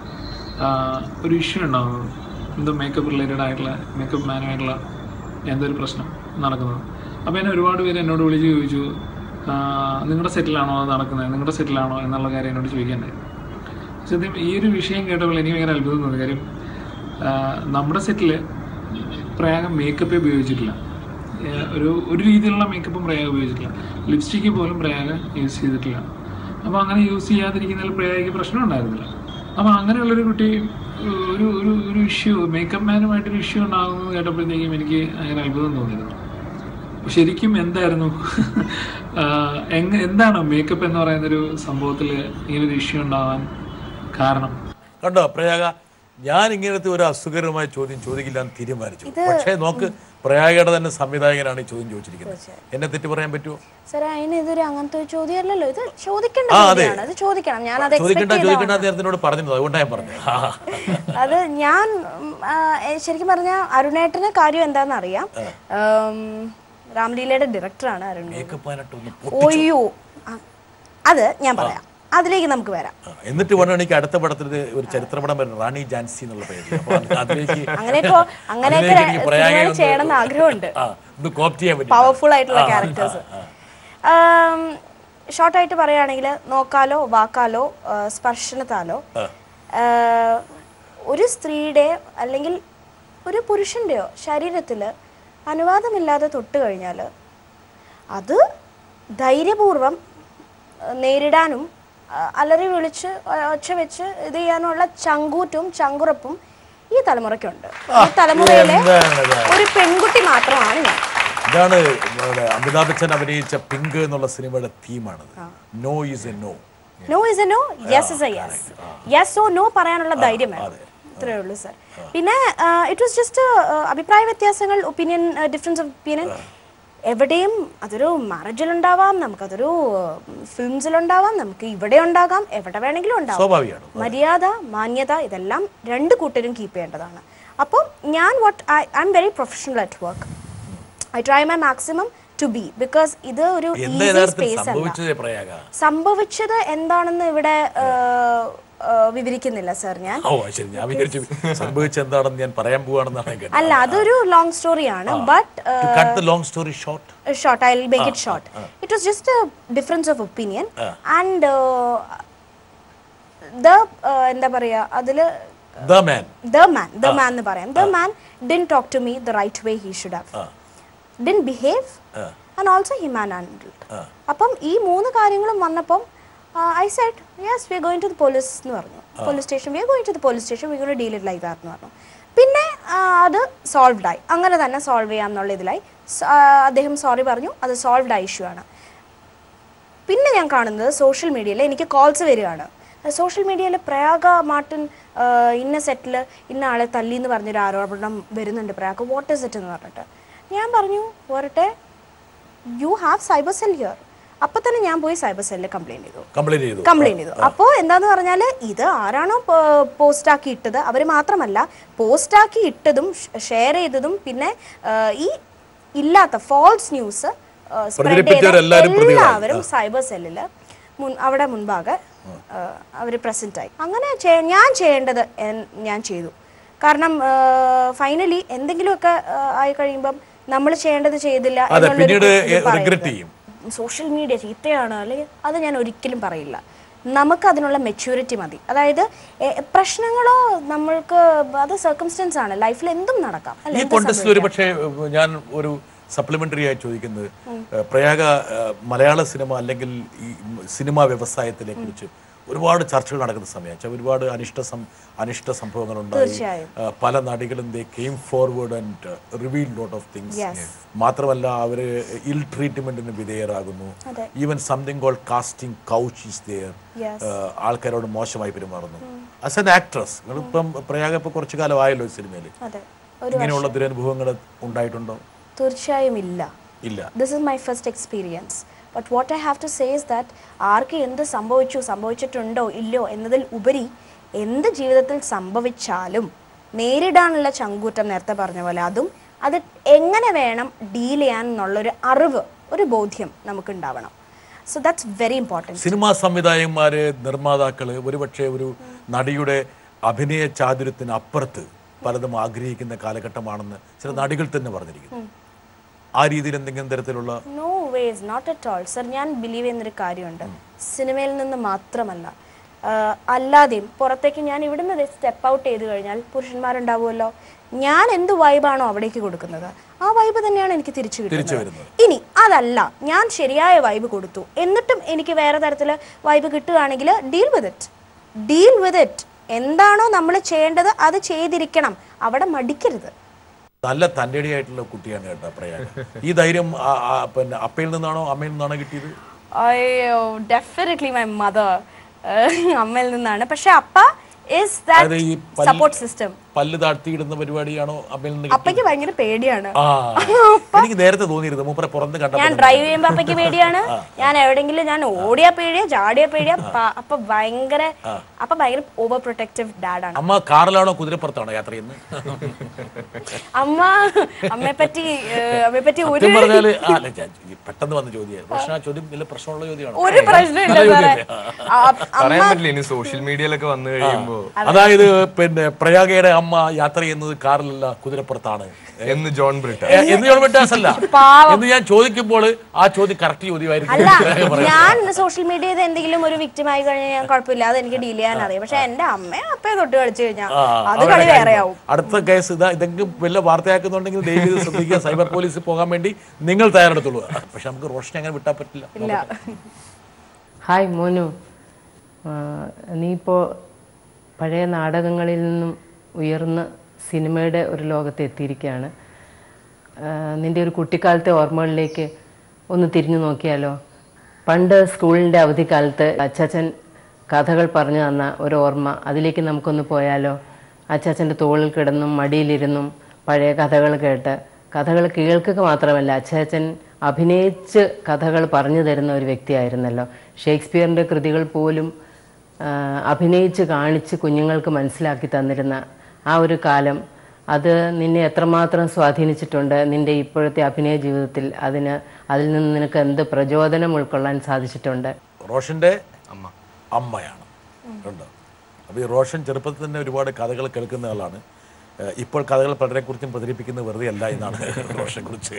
ഒരു ഇഷ്യൂ ഉണ്ടാകുന്നത്. എന്തോ മേക്കപ്പ് റിലേറ്റഡ് ആയിട്ടുള്ള, മേക്കപ്പ് മാനുമായിട്ടുള്ള എന്തോ ഒരു പ്രശ്നം നടക്കുന്നത്. അപ്പോൾ എന്നെ ഒരുപാട് പേര് എന്നോട് വിളിച്ച് ചോദിച്ചു, നിങ്ങളുടെ സെറ്റിലാണോ അത് നടക്കുന്നത്, നിങ്ങളുടെ സെറ്റിലാണോ എന്നുള്ള കാര്യം എന്നോട് ചോദിക്കാനായി. സത്യം ഈ ഒരു വിഷയം കേട്ടപ്പോൾ എനിക്ക് ഭയങ്കര അത്ഭുതം തോന്നി. കാര്യം നമ്മുടെ സെറ്റിൽ പ്രയാഗം മേക്കപ്പേ ഉപയോഗിച്ചിട്ടില്ല, ഒരു രീതിയിലുള്ള മേക്കപ്പും പ്രയാഗം ഉപയോഗിച്ചിട്ടില്ല, ലിപ്സ്റ്റിക്ക് പോലും പ്രയാഗം യൂസ് ചെയ്തിട്ടില്ല. അപ്പോൾ അങ്ങനെ യൂസ് ചെയ്യാതിരിക്കുന്നതിൽ പ്രയാഗയ്ക്ക് പ്രശ്നം ഉണ്ടായിരുന്നില്ല. അപ്പോൾ അങ്ങനെയുള്ളൊരു കുട്ടി ഒരു ഒരു ഒരു ഇഷ്യൂ, മേക്കപ്പ് മാനുമായിട്ടൊരു ഇഷ്യൂ ഉണ്ടാകുന്നത് കേട്ടപ്പോഴത്തേക്കും എനിക്ക് അങ്ങനെ അത്ഭുതം തോന്നിയിരുന്നു. ശരിക്കും എന്തായിരുന്നു, എന്താണ് മേക്കപ്പ് എന്ന് പറയുന്നൊരു സംഭവത്തിൽ ഇങ്ങനൊരു ഇഷ്യൂ ഉണ്ടാവാൻ കാരണം? കണ്ടോ പ്രയാഗ, ഞാൻ ഇങ്ങനത്തെ ഒരു അസുഖകരമായ ചോദ്യം ചോദിക്കില്ല എന്ന് തീരുമാനിച്ചു. പക്ഷേ നോക്ക്, പ്രയാഗയുടെ തന്നെ സംവിധായകനാണ് ഈ ചോദ്യം ചോദിച്ചിരിക്കുന്നത്. എന്നെ തെറ്റ് പറയാൻ പറ്റുമോ? ഇതൊരു അങ്ങനത്തെ ഒരു ചോദ്യമല്ലല്ലോ, ഇത് ചോദിക്കണം. ഞാൻ നേരത്തിനോട് പറഞ്ഞത് അതുകൊണ്ടാണ് ഞാൻ പറഞ്ഞത്. അത് ഞാൻ ശരിക്കും പറഞ്ഞ അരുണേട്ടന് കാര്യം എന്താണെന്ന് അറിയാം. രാംലീലയുടെ ഡയറക്ടറാണ് അരുൺ. ഓയ്യോ, അത് ഞാൻ പറയാം, അതിലേക്ക് നമുക്ക് വരാം. എന്നിട്ട് വേണം എനിക്ക് അടുത്ത പടത്തിൽ ഒരു ചരിത്രപടം വരും, റാണി ജാൻസി എന്നുള്ള പേര്. അങ്ങനെയൊക്കെ ചെയ്യണമെന്ന് ആഗ്രഹമുണ്ട്, പവർഫുൾ ആയിട്ടുള്ള ക്യാരക്ടേഴ്സ്. ഷോർട്ടായിട്ട് പറയുകയാണെങ്കിൽ, നോക്കാലോ വാക്കാലോ സ്പർശനത്താലോ ഒരു സ്ത്രീയുടെ അല്ലെങ്കിൽ ഒരു പുരുഷൻ്റെയോ ശരീരത്തിൽ അനുവാദമില്ലാതെ തൊട്ട് കഴിഞ്ഞാൽ അത് ധൈര്യപൂർവം നേരിടാനും അലറി വിളിച്ച് ഒച്ച വെച്ച് ഇത് ചെയ്യാനുള്ള ചങ്കൂറ്റും ചങ്കുറപ്പും ഈ തലമുറയ്ക്കുണ്ട്. ഈ തലമുറയിലെ ഒരു പെൺകുട്ടി മാത്രമാണ് ഞാൻ. ഇതാണ് അമിതാഭ് ബച്ചൻ അഭിനയിച്ച പിങ്ക് എന്നുള്ള സിനിമയുടെ തീമാണത്. No is a no. No is a no, yes is a yes. Yes oh no പറയാനുള്ള ധൈര്യം വേണം. ഇത്രയേ ഉള്ളൂ സർ. പിന്നെ ഇറ്റ് വാസ് ജസ്റ്റ് അഭിപ്രായ വ്യത്യാസങ്ങൾ, ഒപ്പീനിയൻ ഡിഫറൻസ് ഓഫ് ഒപ്പീനിയൻ. എവിടെയും അതൊരു മാരേജിലുണ്ടാവാം, നമുക്കതൊരു ഫിലിംസിലുണ്ടാവാം, നമുക്ക് ഇവിടെ ഉണ്ടാകാം, എവിടെ വേണമെങ്കിലും ഉണ്ടാവാം. മര്യാദ, മാന്യത ഇതെല്ലാം രണ്ട് കൂട്ടരും കീപ്പ് ചെയ്യേണ്ടതാണ്. അപ്പം ഞാൻ I am very professional at work. I try my maximum to be, because ഇത് ഒരു ഈസി സ്പേസ് അല്ല. സംഭവിച്ചത് എന്താണെന്ന് ഇവിടെ വിവരിക്കുന്നില്ല സർ. ഞാൻ അല്ല, അതൊരു ലോങ് സ്റ്റോറിയാണ്. But short, I will make it short. It was just a difference of opinion and എന്താ പറയാ അതില് the man എന്ന് പറയാം. The man didn't talk to me the right way he should have. Didn't behave and also he manhandled. അപ്പം ഈ മൂന്ന് കാര്യങ്ങളും വന്നപ്പം I said, yes, we are going to the police എന്ന് പറഞ്ഞു. Police station, we are going to the police station, we are going to deal it like that എന്ന് പറഞ്ഞു. പിന്നെ അത് സോൾവ്ഡ് ആയി. അങ്ങനെ തന്നെ സോൾവ് ചെയ്യാം എന്നുള്ള ഇതിലായി. അദ്ദേഹം സോറി പറഞ്ഞു, അത് സോൾവ്ഡ് ആയ ഇഷ്യൂ ആണ്. പിന്നെ ഞാൻ കാണുന്നത് സോഷ്യൽ മീഡിയയിൽ എനിക്ക് കോൾസ് വരികയാണ്. സോഷ്യൽ മീഡിയയിൽ പ്രയാഗ മാർട്ടിൻ ഇന്ന സെറ്റിൽ ഇന്ന ആളെ തല്ലി എന്ന് പറഞ്ഞൊരു ആരോപണം വരുന്നുണ്ട് പ്രയാഗ, വാട്ട് ഇസ് ഇറ്റ് എന്ന് പറഞ്ഞിട്ട്. ഞാൻ പറഞ്ഞു പോരട്ടെ, you have cyber cell here. അപ്പൊ തന്നെ ഞാൻ പോയി സൈബർ സെല്ലിൽ കംപ്ലൈന്റ് ചെയ്തു. അപ്പോൾ എന്താന്ന് പറഞ്ഞാൽ ഇത് ആരാണോ പോസ്റ്റാക്കി ഇട്ടത് അവർ മാത്രമല്ല, പോസ്റ്റാക്കി ഇട്ടതും ഷെയർ ചെയ്തതും പിന്നെ ഈ ഇല്ലാത്ത ഫോൾസ് ന്യൂസ് സ്പ്രെഡ് ചെയ്ത എല്ലാവരും സൈബർ സെല്ലിൽ അവിടെ മുൻപാകെ അവർ പ്രസന്റ് ആയി. അങ്ങനെ ഞാൻ ചെയ്യേണ്ടത് ഞാൻ ചെയ്തു. കാരണം ഫൈനലി എന്തെങ്കിലുമൊക്കെ ആയി കഴിയുമ്പം നമ്മൾ ചെയ്യേണ്ടത് ചെയ്തില്ല എന്നുള്ളൊരു സോഷ്യൽ മീഡിയ ചീത്തയാണ് അല്ലെങ്കിൽ അത് ഞാൻ ഒരിക്കലും പറയില്ല. നമുക്ക് അതിനുള്ള മെച്യൂരിറ്റി മതി. അതായത് പ്രശ്നങ്ങളോ നമ്മൾക്ക് അത് സർക്കംസ്റ്റൻസ് ആണ്, ലൈഫിൽ എന്തും നടക്കാം. ഈ കോണ്ടെസ്റ്റിൽ ഒരു പക്ഷേ ഞാൻ ഒരു സപ്ലിമെന്ററി ആയി ചോദിക്കുന്നത്, പ്രയാഗ മലയാള സിനിമ അല്ലെങ്കിൽ ഈ സിനിമാ വ്യവസായത്തിനെ കുറിച്ച് ഒരുപാട് ചർച്ചകൾ നടക്കുന്ന സമയം, ഒരുപാട് അനിഷ്ട സംഭവങ്ങൾ ഉണ്ടായി. പല നടികളും they came forward and reveal lot of things. മാത്രമല്ല അവര് ഇൽ ട്രീറ്റ്മെന്റിന് വിധേയരാകുന്നു. Even something called casting couch is there. ആൾക്കാരോട് മോശമായി പെരുമാറുന്നു. ആസ് ആൻ ആക്ട്രസ് നിങ്ങളിപ്പം പ്രയാഗ ഇപ്പൊ കുറച്ചു കാലം ആയല്ലോ സിനിമയിൽ, ഇങ്ങനെയുള്ള ദുരനുഭവങ്ങൾ ഉണ്ടായിട്ടുണ്ടോ? തീർച്ചയായും ഇല്ല. This is my first experience. But what I have to say is that ആർക്ക് എന്ത് സംഭവിച്ചിട്ടുണ്ടോ ഇല്ലയോ എന്നതിൽ ഉപരി എന്ത് ജീവിതത്തിൽ സംഭവിച്ചാലും നേരിടാനുള്ള ചങ്കൂറ്റം, നേരത്തെ പറഞ്ഞ പോലെ അതും അത് എങ്ങനെ വേണം ഡീൽ ചെയ്യാൻ എന്നുള്ളൊരു അറിവ്, ഒരു ബോധ്യം നമുക്കുണ്ടാവണം. So that's very important. Cinema സംവിധായകന്മാര്, നിർമ്മാതാക്കള് ഒരുപക്ഷെ ഒരു നടിയുടെ അഭിനയ ചാതുര്യത്തിന് അപ്പുറത്ത് പലതും ആഗ്രഹിക്കുന്ന കാലഘട്ടമാണെന്ന് ചില നടികൾ തന്നെ പറഞ്ഞിരിക്കുന്നു. ആ രീതിയിൽ എന്തെങ്കിലും തരത്തിലുള്ള no ways, not at all sir. ഞാൻ ബിലീവ് ചെയ്യുന്നൊരു കാര്യമുണ്ട്, സിനിമയിൽ നിന്ന് മാത്രമല്ല അല്ലാതെയും പുറത്തേക്ക് ഞാൻ ഇവിടുന്ന് സ്റ്റെപ്പ് ഔട്ട് ചെയ്ത് കഴിഞ്ഞാൽ പുരുഷന്മാരുണ്ടാവുമല്ലോ. ഞാൻ എന്ത് വൈബാണോ അവിടേക്ക് കൊടുക്കുന്നത് ആ വൈബ് തന്നെയാണ് എനിക്ക് തിരിച്ചു കിട്ടുന്നത്. ഇനി അതല്ല, ഞാൻ ശരിയായ വൈബ് കൊടുത്തു എന്നിട്ടും എനിക്ക് വേറെ തരത്തിൽ വൈബ് കിട്ടുകയാണെങ്കിൽ ഡീൽ വിത്ത് ഇറ്റ്. എന്താണോ നമ്മൾ ചെയ്യേണ്ടത് അത് ചെയ്തിരിക്കണം, അവിടെ മടിക്കരുത്. നല്ല തൻ്റെടിയായിട്ടുള്ള കുട്ടിയാണ് കേട്ടോ പ്രയാഗ. ഈ ധൈര്യം പിന്നെ അപ്പയിൽ നിന്നാണോ അമ്മയിൽ നിന്നാണോ കിട്ടിയത്? ഡെഫിനറ്റ്ലി മൈ മദർ, അമ്മയിൽ നിന്നാണ്. പക്ഷെ അപ്പ ഈസ് ദാറ്റ് സപ്പോർട്ട് സിസ്റ്റം. പല്ല് താഴ്ത്തിയിടുന്ന പരിപാടിയാണോ അമ്മയിൽ നിന്ന്? അപ്പയ്ക്ക് ഭയങ്കര പേടിയാണ്. എനിക്ക് നേരത്തെ തോന്നിയിരുന്നു മൂപ്പരെ പുറത്ത് കണ്ട ഞാൻ ഡ്രൈവ് ചെയ്യുമ്പോ അപ്പയ്ക്ക് പേടിയാണ്. ഞാൻ എവിടെയെങ്കിലും ഞാൻ ഓടിയാ പേടിയാ, ചാടിയാ പേടിയാ. അപ്പൊ ഭയങ്കര ഓവർ പ്രൊട്ടക്റ്റീവ് ഡാഡാണ്. അമ്മ കാറിലാണോ കുതിരപ്പുറത്താണോ യാത്ര ചെയ്യുന്നത്? അമ്മയെ പറ്റി ഒരു പെട്ടെന്ന് വന്ന ചോദ്യം പ്രശ്നമുള്ള ചോദ്യമാണ്. ഒരു പ്രശ്നമില്ല. സോഷ്യൽ മീഡിയയിലൊക്കെ വന്നു കഴിയുമ്പോ അതായത് പിന്നെ പ്രയാഗയുടെ അമ്മ യാത്ര ചെയ്യുന്നത് കാറിലല്ല കുതിരപ്പുറത്താണ് എന്ന് ജോൺ ബ്രിട്ടാസ് അല്ല എന്ന് ഞാൻ ചോദിക്കുമ്പോൾ ആ ചോദ്യം കറക്റ്റ് ചോദ്യമായിരിക്കും. ഞാൻ സോഷ്യൽ മീഡിയയിൽ എന്തെങ്കിലും ഒരു വിക്ടിമായി കഴിഞ്ഞാൽ ഞാൻ കുഴപ്പമില്ല, അത് എനിക്ക് ഡീൽ ചെയ്യാൻ അറിയാം. പക്ഷെ എന്റെ അമ്മയെ അപ്പയെ തൊട്ട് കളിച്ചു കഴിഞ്ഞാൽ അത് കളി വേറെയാവും. അടുത്ത കേസ് ഇതെങ്കിലും വല്ല വാർത്തയാക്കുന്നുണ്ടെങ്കിൽ ദയവ് ശ്രദ്ധിക്കുക, സൈബർ പോലീസിൽ പോകാൻ വേണ്ടി നിങ്ങൾ തയ്യാറെടുത്തുള്ളൂ. പക്ഷെ നമുക്ക് റോഷനെ അങ്ങനെ വിട്ടാൻ പറ്റില്ല. ഹായ് മോനു, നീ ഇപ്പോൾ പഴയ നാടകങ്ങളിൽ നിന്നും ഉയർന്ന് സിനിമയുടെ ഒരു ലോകത്ത് എത്തിയിരിക്കുകയാണ്. നിൻ്റെ ഒരു കുട്ടിക്കാലത്തെ ഓർമ്മകളിലേക്ക് ഒന്ന് തിരിഞ്ഞു നോക്കിയാലോ? പണ്ട് സ്കൂളിൻ്റെ അവധിക്കാലത്ത് അച്ചാച്ചൻ കഥകൾ പറഞ്ഞു തന്ന ഒരു ഓർമ്മ, അതിലേക്ക് നമുക്കൊന്ന് പോയാലോ? അച്ചാച്ചൻ്റെ തോളിൽ കിടന്നും മടിയിലിരുന്നും പഴയ കഥകൾ കേട്ട്, കഥകൾ കേൾക്കുക മാത്രമല്ല, അച്ചാച്ചൻ അഭിനയിച്ച് കഥകൾ പറഞ്ഞു തരുന്ന ഒരു വ്യക്തിയായിരുന്നല്ലോ. ഷേക്സ്പിയറിൻ്റെ കൃതികൾ പോലും അഭിനയിച്ച് കാണിച്ച് കുഞ്ഞുങ്ങൾക്ക് മനസ്സിലാക്കി തന്നിരുന്ന ആ ഒരു കാലം, അത് നിന്നെ എത്രമാത്രം സ്വാധീനിച്ചിട്ടുണ്ട് നിൻ്റെ ഇപ്പോഴത്തെ അഭിനയ ജീവിതത്തിൽ? അതിൽ നിന്ന് നിനക്ക് എന്ത് പ്രചോദനം ഉൾക്കൊള്ളാൻ സാധിച്ചിട്ടുണ്ട്? റോഷൻ്റെ അമ്മയാണ്. അപ്പോൾ ഈ റോഷൻ ചെറുപ്പത്തിൽ തന്നെ ഒരുപാട് കഥകൾ കേൾക്കുന്ന ആളാണ്. ഇപ്പോൾ കഥകൾ പലരെക്കുറിച്ചും പ്രചരിപ്പിക്കുന്നത് വെറുതെ അല്ല എന്നാണ് റോഷനെ കുറിച്ച്.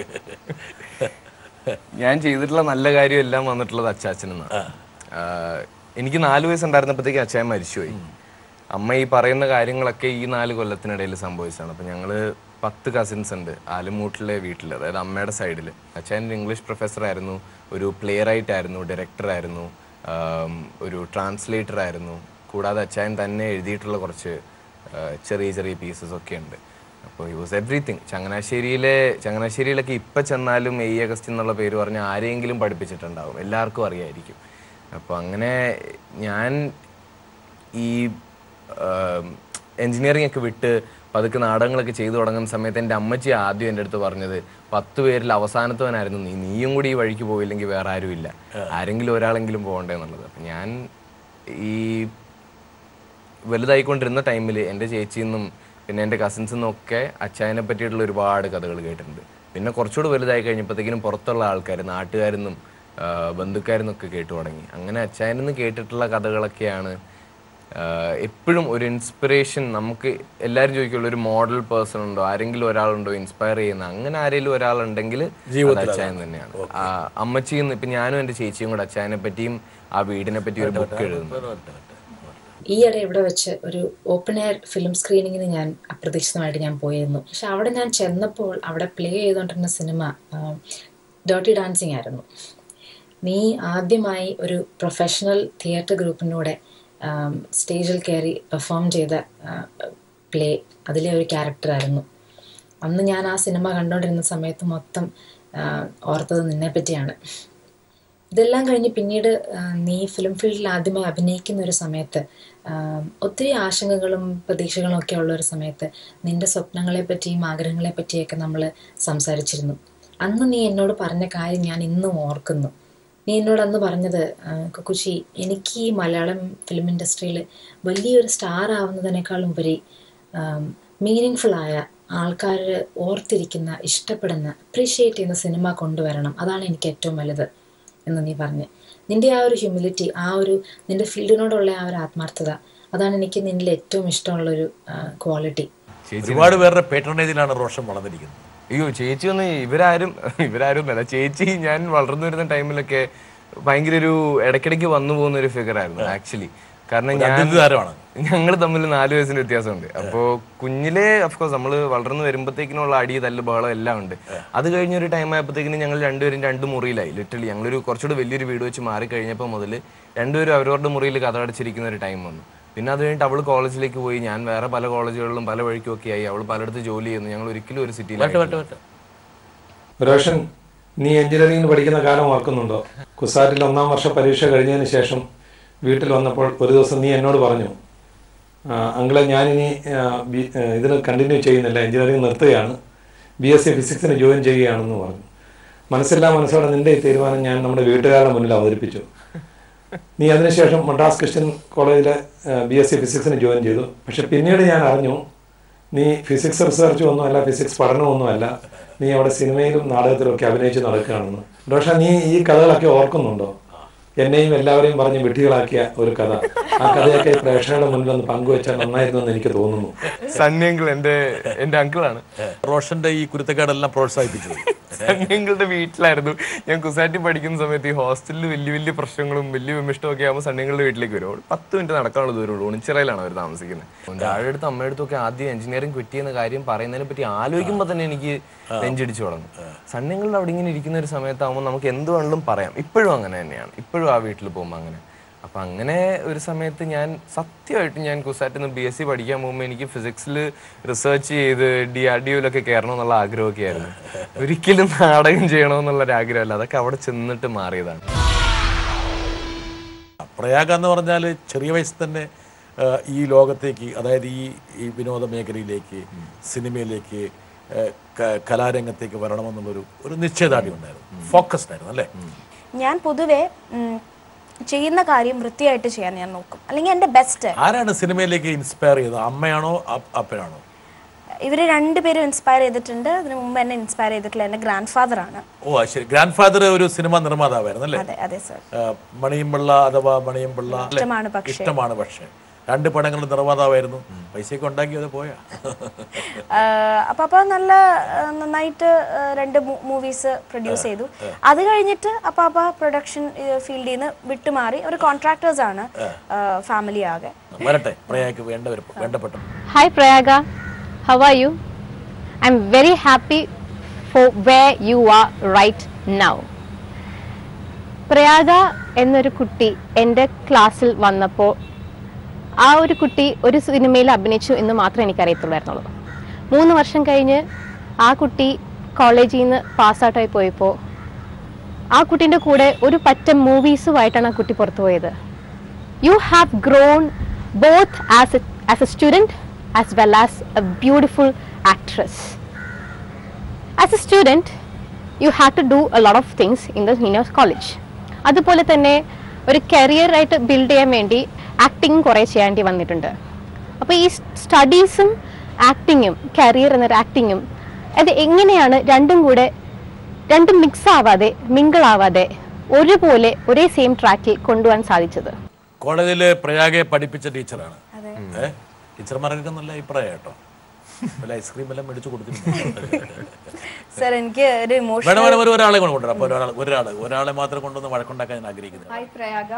ഞാൻ ചെയ്തിട്ടുള്ള നല്ല കാര്യം എല്ലാം വന്നിട്ടുള്ളത് അച്ചാച്ചനെന്നാണ്. എനിക്ക് 4 വയസ്സുണ്ടായിരുന്നപ്പോഴത്തേക്ക് അച്ചായൻ മരിച്ചുപോയി. അമ്മ ഈ പറയുന്ന കാര്യങ്ങളൊക്കെ ഈ 4 കൊല്ലത്തിനിടയിൽ സംഭവിച്ചതാണ്. അപ്പം ഞങ്ങൾ 10 കസിൻസ് ഉണ്ട് ആലുമൂട്ടിലെ വീട്ടിൽ, അതായത് അമ്മയുടെ സൈഡിൽ. അച്ചായൻ ഇംഗ്ലീഷ് പ്രൊഫസറായിരുന്നു, ഒരു പ്ലേ റൈറ്റ് ആയിരുന്നു, ഡയറക്ടറായിരുന്നു, ഒരു ട്രാൻസ്ലേറ്റർ ആയിരുന്നു. കൂടാതെ അച്ചായൻ തന്നെ എഴുതിയിട്ടുള്ള കുറച്ച് ചെറിയ ചെറിയ പീസസ് ഒക്കെ ഉണ്ട്. അപ്പോൾ ഹി വാസ് എവ്രിതിങ്. ചങ്ങനാശ്ശേരിയിലൊക്കെ ഇപ്പം ചെന്നാലും എ അഗസ്റ്റിൻ എന്നുള്ള പേര് പറഞ്ഞ് ആരെങ്കിലും പഠിപ്പിച്ചിട്ടുണ്ടാവും, എല്ലാവർക്കും അറിയായിരിക്കും. അപ്പോൾ അങ്ങനെ ഞാൻ ഈ എൻജിനീയറിംഗ് ഒക്കെ വിട്ട് പതുക്കെ നാടകങ്ങളൊക്കെ ചെയ്തു തുടങ്ങുന്ന സമയത്ത് എൻ്റെ അമ്മച്ചി ആദ്യം എൻ്റെ അടുത്ത് പറഞ്ഞത്, 10 പേരിൽ അവസാനത്തവനായിരുന്നു നീയും കൂടി ഈ വഴിക്ക് പോയില്ലെങ്കിൽ വേറെ ആരുമില്ല, ആരെങ്കിലും ഒരാളെങ്കിലും പോകണ്ടേ എന്നുള്ളത്. അപ്പം ഞാൻ ഈ വലുതായിക്കൊണ്ടിരുന്ന ടൈമിൽ എൻ്റെ ചേച്ചിയിൽ പിന്നെ എൻ്റെ കസിൻസിൽ നിന്നൊക്കെ അച്ചായനെ പറ്റിയിട്ടുള്ള ഒരുപാട് കഥകൾ കേട്ടിട്ടുണ്ട്. പിന്നെ കുറച്ചുകൂടി വലുതായി കഴിഞ്ഞപ്പോഴത്തേക്കിനും പുറത്തുള്ള ആൾക്കാർ, നാട്ടുകാരെന്നും ബന്ധുക്കാരെന്നൊക്കെ കേട്ടു തുടങ്ങി. അങ്ങനെ അച്ചായനിൽ നിന്ന് കേട്ടിട്ടുള്ള കഥകളൊക്കെയാണ് എപ്പോഴും ഒരു ഇൻസ്പിറേഷൻ. നമുക്ക് എല്ലാവരും ചോദിക്കുള്ളൂ, ഒരു മോഡൽ പേഴ്സൺ ഉണ്ടോ, ആരെങ്കിലും ഒരാളുണ്ടോ ഇൻസ്പയർ ചെയ്യുന്ന? അങ്ങനെ ആരെങ്കിലും ഒരാളുണ്ടെങ്കിൽ അച്ചായൻ തന്നെയാണ്. അമ്മച്ചിന്ന് ഇപ്പം ഞാനും എൻ്റെ ചേച്ചിയും കൂടെ അച്ചായനെ പറ്റിയും ആ വീടിനെ പറ്റിയും ഒരു ബുക്ക് എഴുതുന്നു. ഈയിടെ ഇവിടെ വെച്ച് ഒരു ഓപ്പൺ എയർ ഫിലിം സ്ക്രീനിങ്ങിന് ഞാൻ അപ്രതീക്ഷിതമായിട്ട് ഞാൻ പോയിരുന്നു. പക്ഷെ അവിടെ ഞാൻ ചെന്നപ്പോൾ അവിടെ പ്ലേ ചെയ്തുകൊണ്ടിരുന്ന സിനിമ ഡേർട്ടി ഡാൻസിങ് ആയിരുന്നു. നീ ആദ്യമായി ഒരു പ്രൊഫഷണൽ തിയേറ്റർ ഗ്രൂപ്പിനൂടെ സ്റ്റേജിൽ കയറി പെർഫോം ചെയ്ത പ്ലേ, അതിലെ ഒരു ക്യാരക്ടറായിരുന്നു. അന്ന് ഞാൻ ആ സിനിമ കണ്ടുകൊണ്ടിരുന്ന സമയത്ത് മൊത്തം ഓർത്തത് നിന്നെ പറ്റിയാണ്. ഇതെല്ലാം കഴിഞ്ഞ് പിന്നീട് നീ ഫിലിം ഫീൽഡിൽ ആദ്യമായി അഭിനയിക്കുന്ന ഒരു സമയത്ത് ഒത്തിരി ആശങ്കകളും പ്രതീക്ഷകളും ഒക്കെ ഉള്ള ഒരു സമയത്ത് നിൻ്റെ സ്വപ്നങ്ങളെ പറ്റിയും ആഗ്രഹങ്ങളെ പറ്റിയൊക്കെ നമ്മൾ സംസാരിച്ചിരുന്നു. അന്ന് നീ എന്നോട് പറഞ്ഞ കാര്യം ഞാൻ ഇന്നും ഓർക്കുന്നു. നീ എന്നോട് അന്ന് പറഞ്ഞത്, കുക്കുച്ചി, എനിക്ക് ഈ മലയാളം ഫിലിം ഇൻഡസ്ട്രിയിൽ വലിയൊരു സ്റ്റാർ ആവുന്നതിനേക്കാളും ഉപരി മീനിങ് ഫുള്ളായ ആൾക്കാർ ഓർത്തിരിക്കുന്ന, ഇഷ്ടപ്പെടുന്ന, അപ്രീഷിയേറ്റ് ചെയ്യുന്ന സിനിമ കൊണ്ടുവരണം, അതാണ് എനിക്ക് ഏറ്റവും വലുത് എന്ന് നീ പറഞ്ഞ്. നിൻ്റെ ആ ഒരു ഹ്യൂമിലിറ്റി, ആ ഒരു നിൻ്റെ ഫീൽഡിനോടുള്ള ആ ഒരു ആത്മാർത്ഥത, അതാണ് എനിക്ക് നിന്നിൽ ഏറ്റവും ഇഷ്ടമുള്ളൊരു ക്വാളിറ്റി. ഒരുപാട് പേരുടെ പേട്രണേജിലാണ് റോഷൻ വളർന്നിരിക്കുന്നത്. അയ്യോ, ചേച്ചി ഒന്നും ഇവരാരും അല്ല. ചേച്ചി ഞാൻ വളർന്നു വരുന്ന ടൈമിലൊക്കെ ഭയങ്കര ഒരു ഇടയ്ക്കിടയ്ക്ക് വന്നു പോകുന്ന ഒരു ഫിഗർ ആയിരുന്നു ആക്ച്വലി. കാരണം ഞങ്ങൾ തമ്മിൽ 4 വയസ്സിന് വ്യത്യാസമുണ്ട്. അപ്പോൾ കുഞ്ഞിലെ അഫ്കോഴ്സ് നമ്മൾ വളർന്നു വരുമ്പോഴത്തേക്കിനുള്ള അടി, തല്ല്, ബഹളം എല്ലാം ഉണ്ട്. അത് കഴിഞ്ഞൊരു ടൈം ആയപ്പോഴത്തേക്കിനും ഞങ്ങൾ രണ്ടുപേരും 2 മുറിയിലായി. ലിറ്ററലി ഞങ്ങളൊരു കുറച്ചുകൂടി വലിയൊരു വീട് വെച്ച് മാറി കഴിഞ്ഞപ്പോൾ മുതൽ രണ്ടുപേരും അവരവരുടെ മുറിയിൽ കഥ അടച്ചിരിക്കുന്ന ഒരു ടൈം വന്നു. പിന്നെ അത് കഴിഞ്ഞിട്ട് അവൾ കോളേജിലേക്ക് പോയി, ഞാൻ വേറെ പല കോളേജുകളിലും പല വഴിക്കും ഒക്കെ ആയി. അവൾ പലയിടത്ത് ജോലി ചെയ്യുന്നു. ഞങ്ങൾ ഒരിക്കലും ഒരു സിറ്റിയിൽ. റോഷൻ, നീ എഞ്ചിനീയറിംഗിന് പഠിക്കുന്ന കാലം ഓർക്കുന്നുണ്ടോ? കുസാറ്റിൽ 1ാം വർഷ പരീക്ഷ കഴിഞ്ഞതിന് ശേഷം വീട്ടിൽ വന്നപ്പോൾ ഒരു ദിവസം നീ എന്നോട് പറഞ്ഞു, അങ്കിളെ, ഞാനിനി ഇതിന് കണ്ടിന്യൂ ചെയ്യുന്നില്ല, എഞ്ചിനീയറിംഗ് നിർത്തുകയാണ്, BSc ഫിസിക്സിന് ജോയിൻ ചെയ്യുകയാണെന്ന് പറഞ്ഞു. മനസ്സോടെ നിൻ്റെ ഈ തീരുമാനം ഞാൻ നമ്മുടെ വീട്ടുകാരുടെ മുന്നിൽ അവതരിപ്പിച്ചു. നീ അതിനുശേഷം മദ്രാസ് ക്രിസ്ത്യൻ കോളേജിലെ BSc ഫിസിക്സിന് ജോയിൻ ചെയ്തു. പക്ഷെ പിന്നീട് ഞാൻ അറിഞ്ഞു നീ ഫിസിക്സ് റിസർച്ചും ഒന്നുമല്ല, ഫിസിക്സ് പഠനമൊന്നുമല്ല, നീ അവിടെ സിനിമയിലും നാടകത്തിലും ഒക്കെ അഭിനയിച്ച് നടക്കുകയാണെന്ന്. പക്ഷേ നീ ഈ കഥകളൊക്കെ ഓർക്കുന്നുണ്ടോ? എന്നെയും എല്ലാവരെയും പറഞ്ഞ് വിഡ്ഢികളാക്കിയ ഒരു കഥ, ആ കഥയൊക്കെ പ്രേക്ഷകരുടെ മുന്നിൽ ഒന്ന് പങ്കുവെച്ചാൽ നന്നായിരുന്നു എന്ന് എനിക്ക് തോന്നുന്നു. സണ്ണിയങ്കിൾ എൻ്റെ അങ്കിളാണ് റോഷന്റെ ഈ കുരുത്തക്കേടെല്ലാം പ്രോത്സാഹിപ്പിച്ചത്. സണ്ണിയങ്കിളുടെ വീട്ടിലായിരുന്നു ഞാൻ കുസാറ്റി പഠിക്കുന്ന സമയത്ത്. ഈ ഹോസ്റ്റലിൽ വലിയ പ്രശ്നങ്ങളും വലിയ വിമിഷ്ടവും ഒക്കെ ആകുമ്പോൾ സണ്ണിയങ്ങളുടെ വീട്ടിലേക്ക് വരും. 10 മിനിറ്റ് നടക്കാനുള്ള ദൂരമുള്ളൂ. ഉണിച്ചിറയിലാണ് അവർ താമസിക്കുന്നത്. താഴെ അടുത്ത് അമ്മയുടെ അടുത്തൊക്കെ ആദ്യം എഞ്ചിനീയറിംഗ് ക്വിറ്റ് ചെയ്യുന്ന കാര്യം പറയുന്നതിനെ പറ്റി ആലോചിക്കുമ്പോൾ തന്നെ എനിക്ക് നെഞ്ചിടിച്ചു തുടങ്ങും. സണ്ണിയങ്ങളുടെ അവിടെ ഇങ്ങനെ ഇരിക്കുന്ന ഒരു സമയത്താകുമ്പോൾ നമുക്ക് എന്ത് വേണമെങ്കിലും പറയാം. ഇപ്പോഴും അങ്ങനെ തന്നെയാണ്. ഇപ്പോഴും ആ വീട്ടിൽ പോകുമ്പോൾ അങ്ങനെ അപ്പം അങ്ങനെ ഒരു സമയത്ത് ഞാൻ സത്യമായിട്ട് ഞാൻ കുസാറ്റിൽ നിന്ന് BSc പഠിക്കാൻ പോകുമ്പോൾ എനിക്ക് ഫിസിക്സിൽ റിസർച്ച് ചെയ്ത് DRDOയിലൊക്കെ കയറണം എന്നുള്ള ആഗ്രഹമൊക്കെ ആയിരുന്നു. ഒരിക്കലും നാടകം ചെയ്യണമെന്നുള്ളൊരു ആഗ്രഹമല്ല, അതൊക്കെ അവിടെ ചെന്നിട്ട് മാറിയതാണ്. പ്രയാഗ എന്ന് പറഞ്ഞാൽ ചെറിയ വയസ്സിൽ തന്നെ ഈ ലോകത്തേക്ക്, അതായത് ഈ വിനോദ മേഖലയിലേക്ക്, സിനിമയിലേക്ക്, കലാരംഗത്തേക്ക് വരണമെന്നുള്ളൊരു നിശ്ചയദാർഢ്യം ഉണ്ടായിരുന്നു, ഫോക്കസ്ഡ് ആയിരുന്നു അല്ലേ? ഞാൻ പൊതുവെ ചെയ്യുന്ന കാര്യം വൃത്തിയായിട്ട് ചെയ്യാൻ ഞാൻ നോക്കും, അല്ലെങ്കിൽ എൻ്റെ ബെസ്റ്റ്. ആരാണ് സിനിമയിലേക്ക് ഇൻസ്പയർ ചെയ്തത്, അമ്മയാണോ അപ്പനാണോ? ഇവർ രണ്ടുപേരും ഇൻസ്പയർ ചെയ്തിട്ടുണ്ട്. അതിന് മുമ്പ് എന്നെ ഇൻസ്പയർ ചെയ്തിട്ടുള്ള എൻ്റെ ഗ്രാൻഡ് ഫാദർ ആണ്. ഓ ശരി, ഗ്രാൻഡ് ഫാദർ ഒരു സിനിമ നിർമ്മാതാവായിരുന്നു അല്ലേ? അതെ അതെ സർ. മണിയമ്പിള്ള അഥവാ മണിയമ്പിള്ള ഇഷ്ടമാണ് പക്ഷേ 2 പടങ്ങളുടെ നിർമ്മാതാവായിരുന്നു. പൈസയൊക്കെ ഉണ്ടാക്കിയത് പോയാ? അപ്പൊ നന്നായിട്ട് 2 മൂവീസ് പ്രൊഡ്യൂസ് ചെയ്തു. അത് കഴിഞ്ഞിട്ട് അപ്പാപ്പ പ്രൊഡക്ഷൻ ഫീൽഡിൽ നിന്ന് വിട്ടുമാറി. ഒരു കോൺട്രാക്ടേഴ്സ് ആണ് ഫാമിലി ആകെ. വരട്ടെ, പ്രയാഗയ്ക്ക് വേണ്ടപ്പെട്ട. Hi Prayaga, how are you? I'm very happy for where you are right now. Prayaga എന്നൊരു കുട്ടി എൻ്റെ ക്ലാസ്സിൽ വന്നപ്പോൾ ആ ഒരു കുട്ടി ഒരു സിനിമയിൽ അഭിനയിച്ചു എന്ന് മാത്രമേ എനിക്കറിയത്തുള്ളായിരുന്നുള്ളൂ. 3 വർഷം കഴിഞ്ഞ് ആ കുട്ടി കോളേജിൽ നിന്ന് പാസ്ഔട്ടായി പോയപ്പോൾ ആ കുട്ടീൻ്റെ കൂടെ ഒരു പറ്റം മൂവീസുമായിട്ടാണ് ആ കുട്ടി പുറത്തു പോയത്. You have grown both as a student as well as a beautiful actress. As a student, you had to do a lot of things in your college. അതുപോലെ തന്നെ ഒരു കരിയറായിട്ട് ബിൽഡ് ചെയ്യാൻ വേണ്ടി ആക്ടിങ് കുറേ ചെയ്യേണ്ടി വന്നിട്ടുണ്ട്. അപ്പോൾ ഈ സ്റ്റഡീസും ആക്ടിങ്ങും കരിയർ എന്നൊരു ആക്ടിങ്ങും അത് എങ്ങനെയാണ് രണ്ടും മിക്സ് ആവാതെ മിങ്കിൾ ആവാതെ ഒരുപോലെ ഒരേ സെയിം ട്രാക്കിൽ കൊണ്ടുപോകാൻ സാധിച്ചത്? കോളേജിൽ പ്രയാഗയെ പഠിപ്പിച്ച ടീച്ചറാണ്. ടീച്ചർമാർക്ക് നല്ല അഭിപ്രായം കേട്ടോ. ഐസ്ക്രീം എല്ലാം മേടിച്ചു സർ, എനിക്ക് ഒരു ഒരാളെ കൊണ്ടുവരാം. അപ്പൊ ഒരാളെ മാത്രം കൊണ്ടുവന്ന് വഴക്കുണ്ടാക്കാൻ ഞാൻ ആഗ്രഹിക്കുന്നു. Hi Prayaga.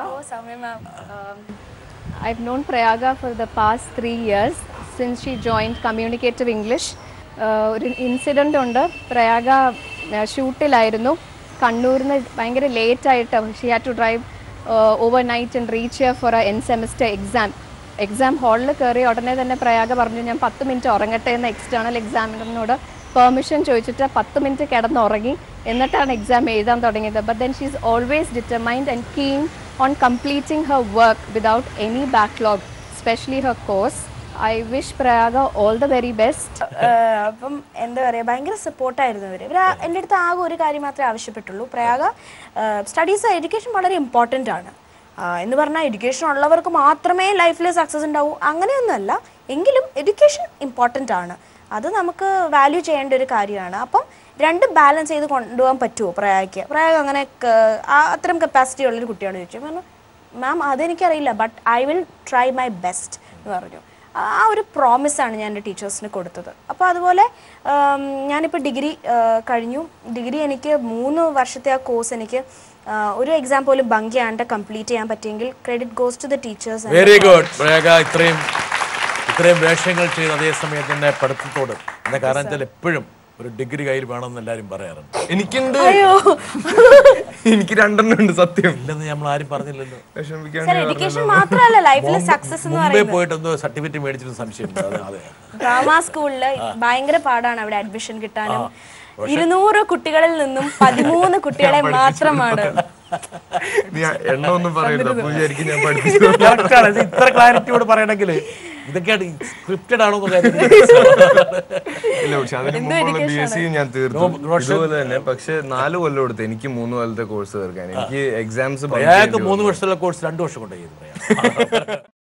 I've known Prayaga for the past 3 years since she joined Communicative English. ഒരു ഇൻസിഡൻ്റ് ഉണ്ട്. പ്രയാഗ ഷൂട്ടിലായിരുന്നു. കണ്ണൂരിൽ നിന്ന് ഭയങ്കര ലേറ്റ് ആയിട്ട് she had to drive overnight and reach here for a end semester exam ഹാളിൽ കയറി ഉടനെ തന്നെ പ്രയാഗ പറഞ്ഞു ഞാൻ 10 മിനിറ്റ് ഉറങ്ങട്ടെ എന്ന് എക്സ്റ്റേണൽ എക്സാമിനറിനോട് പെർമിഷൻ ചോദിച്ചിട്ട് 10 മിനിറ്റ് കിടന്നുറങ്ങി. എന്നിട്ടാണ് എക്സാം എഴുതാൻ തുടങ്ങിയത്. But then she is always determined and keen on completing her work without any backlog, specially her course. I wish Prayaga all the very best. അപ്പം എന്താ പറയുക, ഭയങ്കര സപ്പോർട്ടായിരുന്നു ഇവർ. എൻ്റെ അടുത്ത് ആകെ ഒരു കാര്യം മാത്രമേ ആവശ്യപ്പെട്ടുള്ളൂ. പ്രയാഗ സ്റ്റഡീസ് എഡ്യൂക്കേഷൻ വളരെ ഇമ്പോർട്ടൻ്റ് ആണ് എന്ന് പറഞ്ഞാൽ എഡ്യൂക്കേഷൻ ഉള്ളവർക്ക് മാത്രമേ ലൈഫിൽ സക്സസ് ഉണ്ടാവൂ അങ്ങനെയൊന്നുമല്ല. എങ്കിലും എഡ്യൂക്കേഷൻ ഇമ്പോർട്ടൻ്റ് ആണ്, അത് നമുക്ക് വാല്യൂ ചെയ്യേണ്ട ഒരു കാര്യമാണ്. അപ്പം രണ്ടും ബാലൻസ് ചെയ്ത് കൊണ്ടുപോകാൻ പറ്റുമോ പ്രയാഗയ്ക്ക്? പ്രയാഗ അങ്ങനെ അത്രയും കപ്പാസിറ്റി ഉള്ളൊരു കുട്ടിയാണ് ചോദിച്ചു. പറഞ്ഞു മാം അതെനിക്കറിയില്ല, but I will try my best എന്ന് പറഞ്ഞു. ആ ഒരു പ്രോമിസാണ് ഞാൻ എൻ്റെ ടീച്ചേഴ്സിന് കൊടുത്തത്. അപ്പോൾ അതുപോലെ ഞാനിപ്പോൾ ഡിഗ്രി കഴിഞ്ഞു. ഡിഗ്രി എനിക്ക് 3 വർഷത്തെ ആ കോഴ്സ് എനിക്ക് ഒരു എക്സാം പോലും ഭംഗിയാണ്ട് കംപ്ലീറ്റ് ചെയ്യാൻ പറ്റിയെങ്കിൽ credit goes to the teachers. Very good Prayaga. ഇത്രയും വേഷങ്ങൾ ചെയ്ത് അതേ സമയത്ത് തന്നെ പഠിത്തത്തോട് എന്താ കാരണം വെച്ചാൽ എപ്പോഴും ഒരു ഡിഗ്രി കയ്യിൽ വേണമെന്ന് എല്ലാവരും പറയാറുണ്ട്. എനിക്കുണ്ട്, എനിക്ക് 2 ഉണ്ട്. സത്യം ഇല്ലെന്ന് നമ്മൾ ആരും പറഞ്ഞില്ലല്ലോ. എഡ്യൂക്കേഷൻ മാത്രമല്ല ലൈഫിൽ സക്സസ് എന്ന് പറയുന്നത്. പോയിട്ട് എന്തോ സർട്ടിഫിക്കറ്റ് മേടിച്ചിട്ട് സംശയമുണ്ട്. അതെ, ഡ്രാമ സ്കൂളിൽ ഭയങ്കര പാടാണ് അവിടെ അഡ്മിഷൻ കിട്ടാനും. 200 കുട്ടികളിൽ നിന്നും 13 കുട്ടികളെ മാത്രമാണ്. ഇത്ര ക്ലാരിറ്റിയോട് പറയണമെങ്കിൽ ഇതൊക്കെയാണ് സ്ക്രിപ്റ്റഡ് ആണോ ഞാൻ തീർന്നു ഇതുപോലെ തന്നെ. പക്ഷെ 4 കൊല്ലം എടുത്ത് എനിക്ക് 3 കൊല്ലത്തെ കോഴ്സ് തീർക്കാൻ. എനിക്ക് എക്സാംസ് 3 വർഷമുള്ള കോഴ്സ് 2 വർഷം കൊണ്ട് ചെയ്തു.